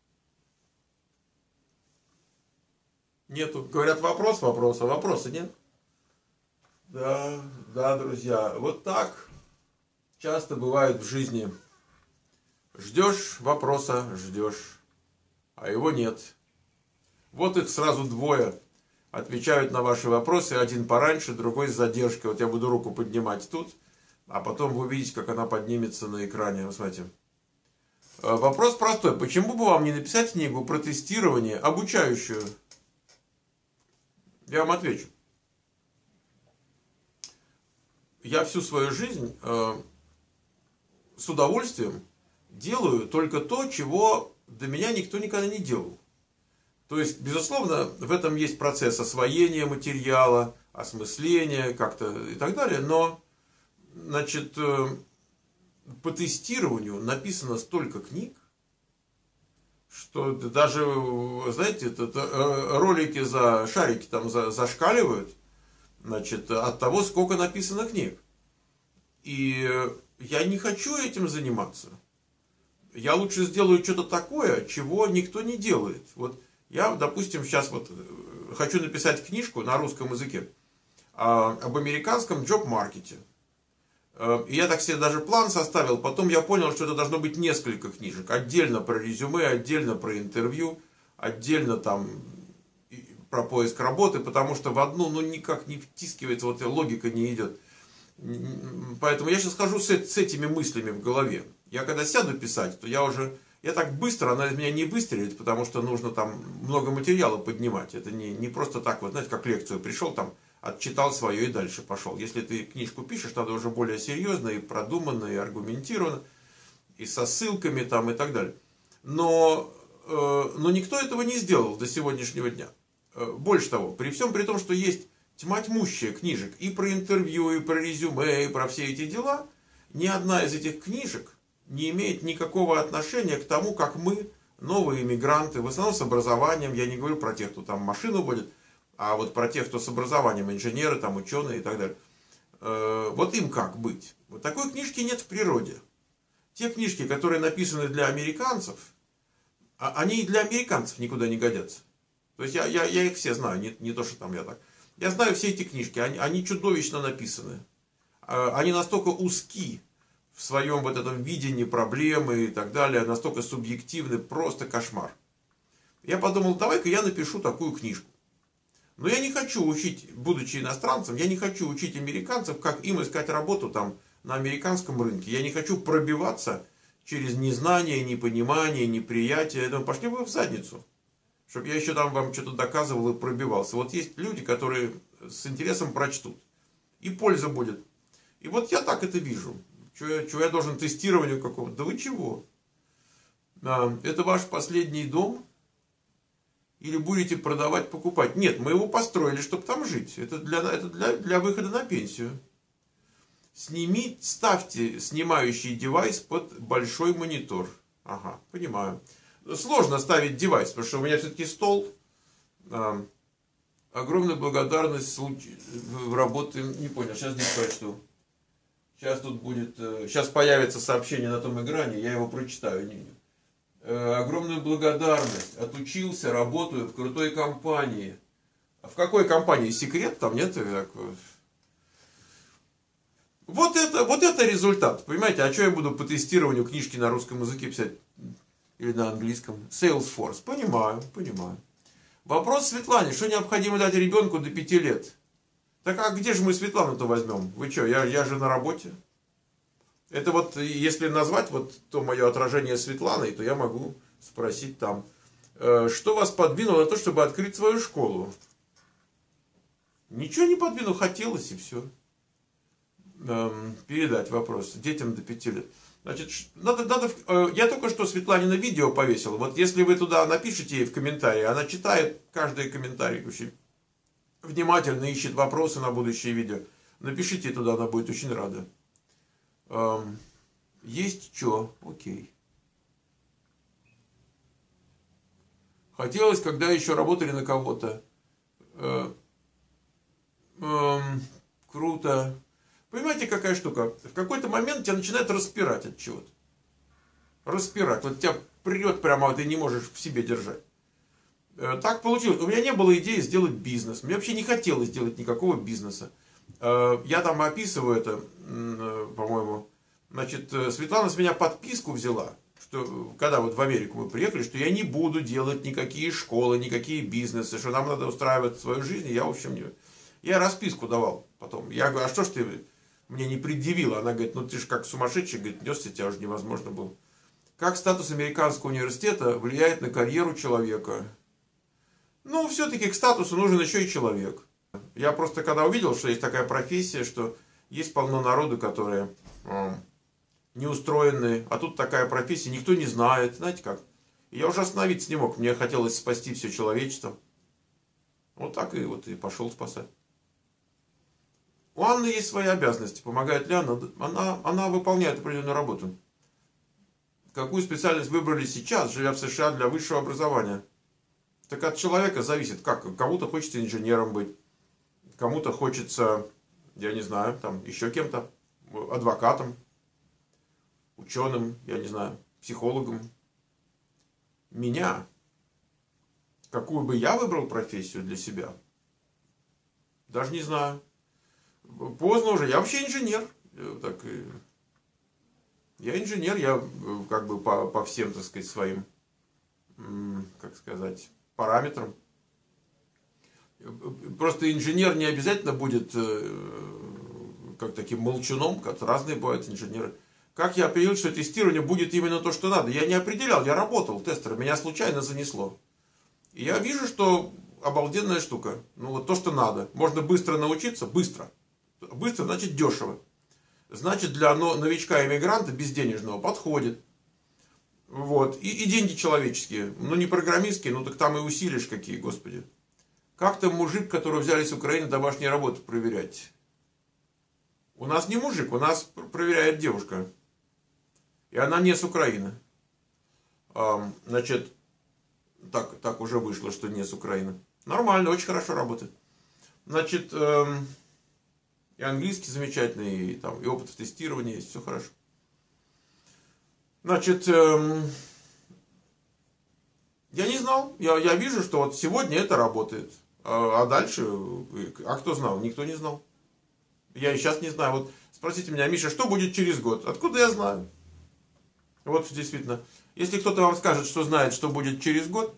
Нету. Говорят, вопрос, вопрос, а вопроса нет. Да, да, друзья. Вот так часто бывает в жизни. Ждешь вопроса, ждешь, а его нет. Вот их сразу двое отвечают на ваши вопросы. Один пораньше, другой с задержкой. Вот я буду руку поднимать тут, а потом вы увидите, как она поднимется на экране. Вот смотрите. Вопрос простой. Почему бы вам не написать книгу про тестирование, обучающую? Я вам отвечу. Я всю свою жизнь э, с удовольствием делаю только то, чего до меня никто никогда не делал. То есть, безусловно, в этом есть процесс освоения материала, осмысления как-то и так далее. Но, значит, по тестированию написано столько книг, что даже, знаете, это, ролики за шарики там зашкаливают, значит, от того, сколько написано книг. И я не хочу этим заниматься. Я лучше сделаю что-то такое, чего никто не делает. Вот я, допустим, сейчас вот хочу написать книжку на русском языке об американском джоб-маркете. И я так себе даже план составил. Потом я понял, что это должно быть несколько книжек. Отдельно про резюме, отдельно про интервью, отдельно там про поиск работы. Потому что в одну, ну, никак не втискивается, вот логика не идет. Поэтому я сейчас хожу с, с этими мыслями в голове. Я когда сяду писать, то я уже, я так быстро, она из меня не выстрелит, потому что нужно там много материала поднимать. Это не, не просто так, вот знаете, как лекцию пришел, там, отчитал свое и дальше пошел. Если ты книжку пишешь, надо уже более серьезно и продуманно, и аргументированно, и со ссылками там и так далее. Но, э, но никто этого не сделал до сегодняшнего дня. Э, больше того, при всем при том, что есть тьма тьмущая книжек и про интервью, и про резюме, и про все эти дела, ни одна из этих книжек не имеет никакого отношения к тому, как мы, новые иммигранты, в основном с образованием, я не говорю про тех, кто там машину водит, а вот про тех, кто с образованием, инженеры, там, ученые и так далее. Э, вот им как быть? Вот такой книжки нет в природе. Те книжки, которые написаны для американцев, они и для американцев никуда не годятся. То есть я, я, я их все знаю, не, не то, что там я так. Я знаю все эти книжки, они, они чудовищно написаны. Они настолько узки в своем вот этом видении проблемы и так далее, настолько субъективны, просто кошмар. Я подумал, давай-ка я напишу такую книжку. Но я не хочу учить, будучи иностранцем, я не хочу учить американцев, как им искать работу там на американском рынке. Я не хочу пробиваться через незнание, непонимание, неприятие. Я думаю, пошли вы в задницу. Чтобы я еще там вам что-то доказывал и пробивался. Вот есть люди, которые с интересом прочтут. И польза будет. И вот я так это вижу. Чего, чего я должен тестированию какого-то? Да вы чего? Это ваш последний дом? Или будете продавать, покупать? Нет, мы его построили, чтобы там жить. Это для, это для, для выхода на пенсию. Сними, ставьте снимающий девайс под большой монитор. Ага, понимаю. Сложно ставить девайс, потому что у меня все-таки стол. А, огромная благодарность в работе. Не понял, сейчас здесь прочту. Сейчас тут будет, сейчас появится сообщение на том экране, я его прочитаю. Огромную благодарность. Отучился, работаю в крутой компании. А в какой компании? Секрет там нет? Вот это, вот это результат. Понимаете, а что я буду по тестированию книжки на русском языке писать? Или на английском? Salesforce. Понимаю, понимаю. Вопрос Светлане. Что необходимо дать ребенку до пяти лет? Так а где же мы Светлану-то возьмем? Вы что, я, я же на работе. Это вот, если назвать вот то мое отражение Светланой, то я могу спросить там, что вас подвинуло на то, чтобы открыть свою школу? Ничего не подвинуло, хотелось и все. Передать вопрос детям до пяти лет. Значит, надо, надо, я только что Светланина видео повесил. Вот если вы туда напишите ей в комментарии, она читает каждый комментарий очень внимательно, ищет вопросы на будущее видео. Напишите туда, она будет очень рада. Есть что? Окей. Хотелось, когда еще работали на кого-то. Круто. Понимаете, какая штука? В какой-то момент тебя начинает распирать от чего-то. Распирать. Вот тебя прет прямо, ты не можешь в себе держать. Так получилось. У меня не было идеи сделать бизнес. Мне вообще не хотелось сделать никакого бизнеса. Я там описываю это, по-моему. Значит, Светлана с меня подписку взяла, что когда вот в Америку мы приехали, что я не буду делать никакие школы, никакие бизнесы, что нам надо устраивать свою жизнь. Я, в общем, не... Я расписку давал потом. Я говорю, а что ж ты мне не предъявила? Она говорит, ну ты же как сумасшедший, говорит, несся, тебя уже невозможно было. Как статус американского университета влияет на карьеру человека? Ну, все-таки к статусу нужен еще и человек. Я просто когда увидел, что есть такая профессия, что есть полно народу, которые э, не устроены, а тут такая профессия, никто не знает, знаете как. Я уже остановиться не мог, мне хотелось спасти все человечество. Вот так и вот и пошел спасать. У Анны есть свои обязанности. Помогает ли Анна? Она, она выполняет определенную работу. Какую специальность выбрали сейчас, живя в США, для высшего образования? Так от человека зависит. Как? Кому-то хочется инженером быть. Кому-то хочется, я не знаю, там еще кем-то. Адвокатом. Ученым, я не знаю, психологом. Меня. Какую бы я выбрал профессию для себя? Даже не знаю. Поздно уже. Я вообще инженер. Так, я инженер, я как бы по, по всем, так сказать, своим, как сказать, параметрам. Просто инженер не обязательно будет как таким молчуном, как разные бывают инженеры. Как я определил, что тестирование будет именно то, что надо? Я не определял, я работал тестером, меня случайно занесло. И я вижу, что обалденная штука. Ну вот то, что надо. Можно быстро научиться, быстро. Быстро значит дешево. Значит для новичка-иммигранта безденежного подходит. Вот. И, и деньги человеческие. Ну не программистские, ну так там и усилишь какие, господи. Как там мужик, которого взяли с Украины домашние работы проверять? У нас не мужик, у нас проверяет девушка. И она не с Украины. Значит, так, так уже вышло, что не с Украины. Нормально, очень хорошо работает. Значит, эм, и английский замечательный, и, там, и опыт в тестировании есть, все хорошо. Значит, эм, я не знал. Я, я вижу, что вот сегодня это работает. А, а дальше, а кто знал? Никто не знал. Я и сейчас не знаю. Вот спросите меня, Миша, что будет через год? Откуда я знаю? Вот действительно. Если кто-то вам скажет, что знает, что будет через год,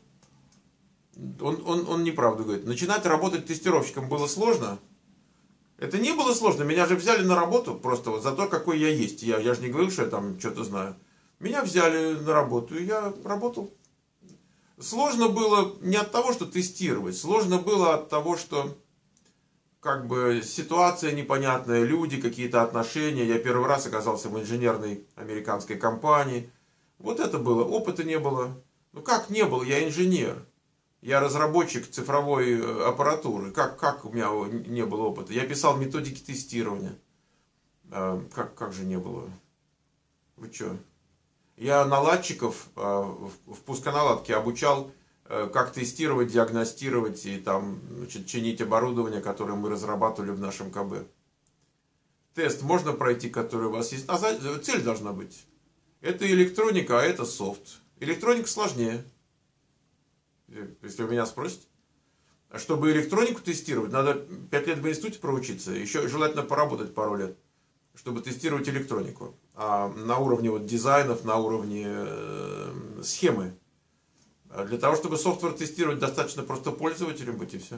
он, он, он неправду говорит. Начинать работать тестировщиком было сложно. Это не было сложно. Меня же взяли на работу просто вот за то, какой я есть. Я, я же не говорил, что я там что-то знаю. Меня взяли на работу, и я работал. Сложно было не от того, что тестировать. Сложно было от того, что как бы ситуация непонятная, люди, какие-то отношения. Я первый раз оказался в инженерной американской компании. Вот это было. Опыта не было. Ну как не было? Я инженер. Я разработчик цифровой аппаратуры. Как, как у меня не было опыта? Я писал методики тестирования. Как, как же не было? Вы что? Я наладчиков в пусконаладке обучал, как тестировать, диагностировать и там, значит, чинить оборудование, которое мы разрабатывали в нашем КБ. Тест можно пройти, который у вас есть. А цель должна быть. Это электроника, а это софт. Электроника сложнее. Если вы меня спросите. Чтобы электронику тестировать, надо пять лет в институте проучиться. Еще желательно поработать пару лет, чтобы тестировать электронику. А на уровне вот дизайнов, на уровне э, схемы. Для того, чтобы софтвер тестировать, достаточно просто пользователем быть и все.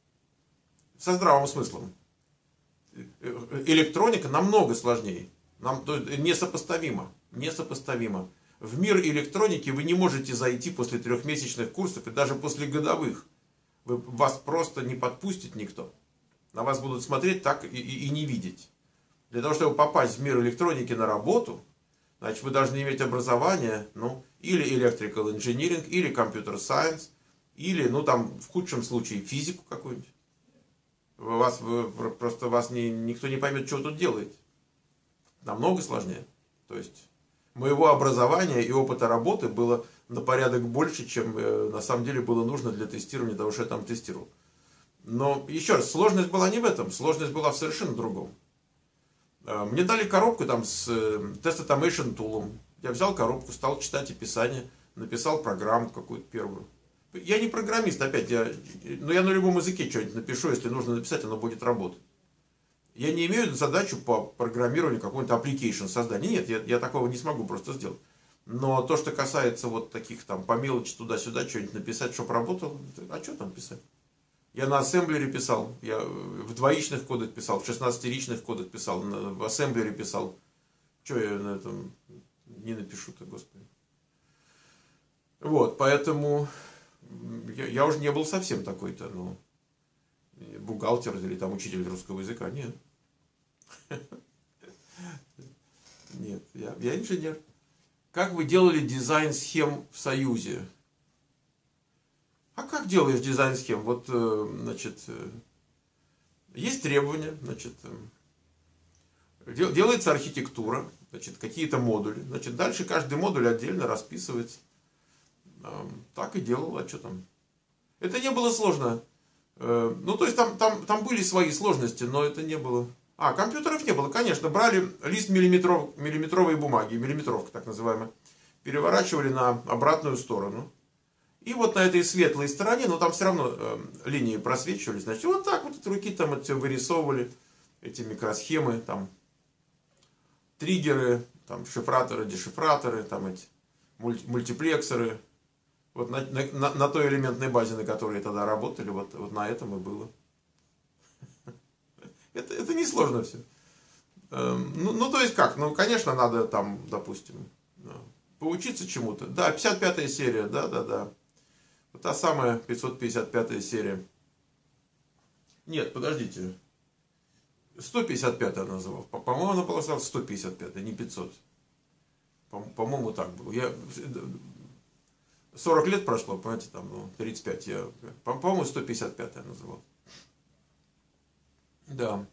Со здравым смыслом. Электроника намного сложнее. Нам, то есть, несопоставимо. Несопоставимо. В мир электроники вы не можете зайти после трехмесячных курсов и даже после годовых. Вы, вас просто не подпустит никто. На вас будут смотреть так и, и, и не видеть. Для того, чтобы попасть в мир электроники на работу, значит, вы должны иметь образование, ну, или electrical engineering, или computer science, или, ну, там, в худшем случае, физику какую-нибудь. Вас, вы, просто вас не, никто не поймет, что вы тут делаете. Намного сложнее. То есть, моего образования и опыта работы было на порядок больше, чем э, на самом деле было нужно для тестирования того, что я там тестировал. Но, еще раз, сложность была не в этом, сложность была в совершенно другом. Мне дали коробку там с Test Automation Tool. Я взял коробку, стал читать описание, написал программу какую-то первую. Я не программист, опять, я, но я на любом языке что-нибудь напишу, если нужно написать, оно будет работать. Я не имею задачу по программированию какой-то application создания. Нет, я, я такого не смогу просто сделать. Но то, что касается вот таких там по мелочи туда-сюда, что-нибудь написать, чтобы работало, а что там писать? Я на ассемблере писал, я в двоичных кодах писал, в шестнадцатиричных кодах писал, в ассемблере писал. Что я на этом не напишу-то, господи. Вот, поэтому я, я уже не был совсем такой-то, ну, бухгалтер или там учитель русского языка, нет. Нет, я, я инженер. Как вы делали дизайн схем в Союзе? А как делаешь дизайн схем? Вот, значит, есть требования, значит, делается архитектура, значит, какие-то модули. Значит, дальше каждый модуль отдельно расписывается. Так и делал, а что там? Это не было сложно. Ну, то есть, там, там, там были свои сложности, но это не было... А, компьютеров не было, конечно. Брали лист миллиметров, миллиметровой бумаги, миллиметровка так называемая, переворачивали на обратную сторону. И вот на этой светлой стороне, но там все равно э, линии просвечивались, значит, вот так вот от руки там это все вырисовывали, эти микросхемы, там, триггеры, там, шифраторы, дешифраторы, там, эти мульти мультиплексоры. Вот на, на, на той элементной базе, на которой тогда работали, вот, вот на этом и было. Это, это несложно все. Ну, ну, то есть как? Ну, конечно, надо там, допустим, поучиться чему-то. Да, пятьдесят пятая серия, да-да-да. Вот та самая пятьсот пятьдесят пятая серия. Нет, подождите. сто пятьдесят пятая называл. По-моему, она была сразу сто пятьдесят пятая, не пятьсот. По-моему, так было. Я... сорок лет прошло, понимаете, там, ну, тридцать пять. Я... По-моему, сто пятьдесят пятая называл. Да.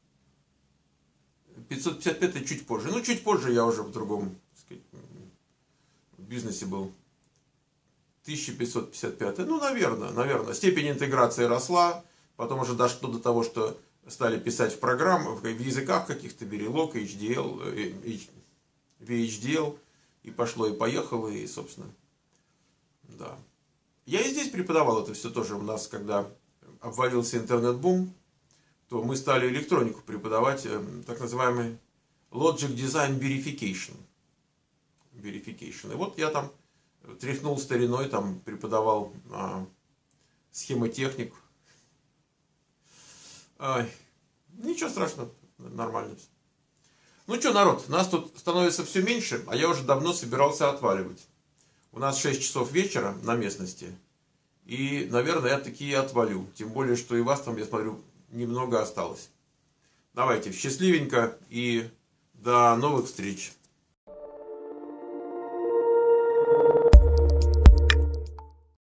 пятьсот пятьдесят пятая чуть позже. Ну, чуть позже я уже в другом, так сказать, в бизнесе был. тысяча пятьсот пятьдесят пятая. Ну, наверное, наверное. Степень интеграции росла. Потом уже дошло до того, что стали писать в программах, в языках каких-то, Verilog, эйч ди эл, ви эйч ди эл. И пошло, и поехало, и, собственно, да. Я и здесь преподавал это все тоже. У нас, когда обвалился интернет-бум, то мы стали электронику преподавать, так называемый Logic Design Verification. Verification. И вот я там тряхнул стариной, там преподавал а, схемотехнику. Ай, ничего страшного, нормально все. Ну что, народ, нас тут становится все меньше, а я уже давно собирался отваливать. У нас шесть часов вечера на местности, и, наверное, я такие отвалю. Тем более, что и вас там, я смотрю, немного осталось. Давайте, счастливенько и до новых встреч.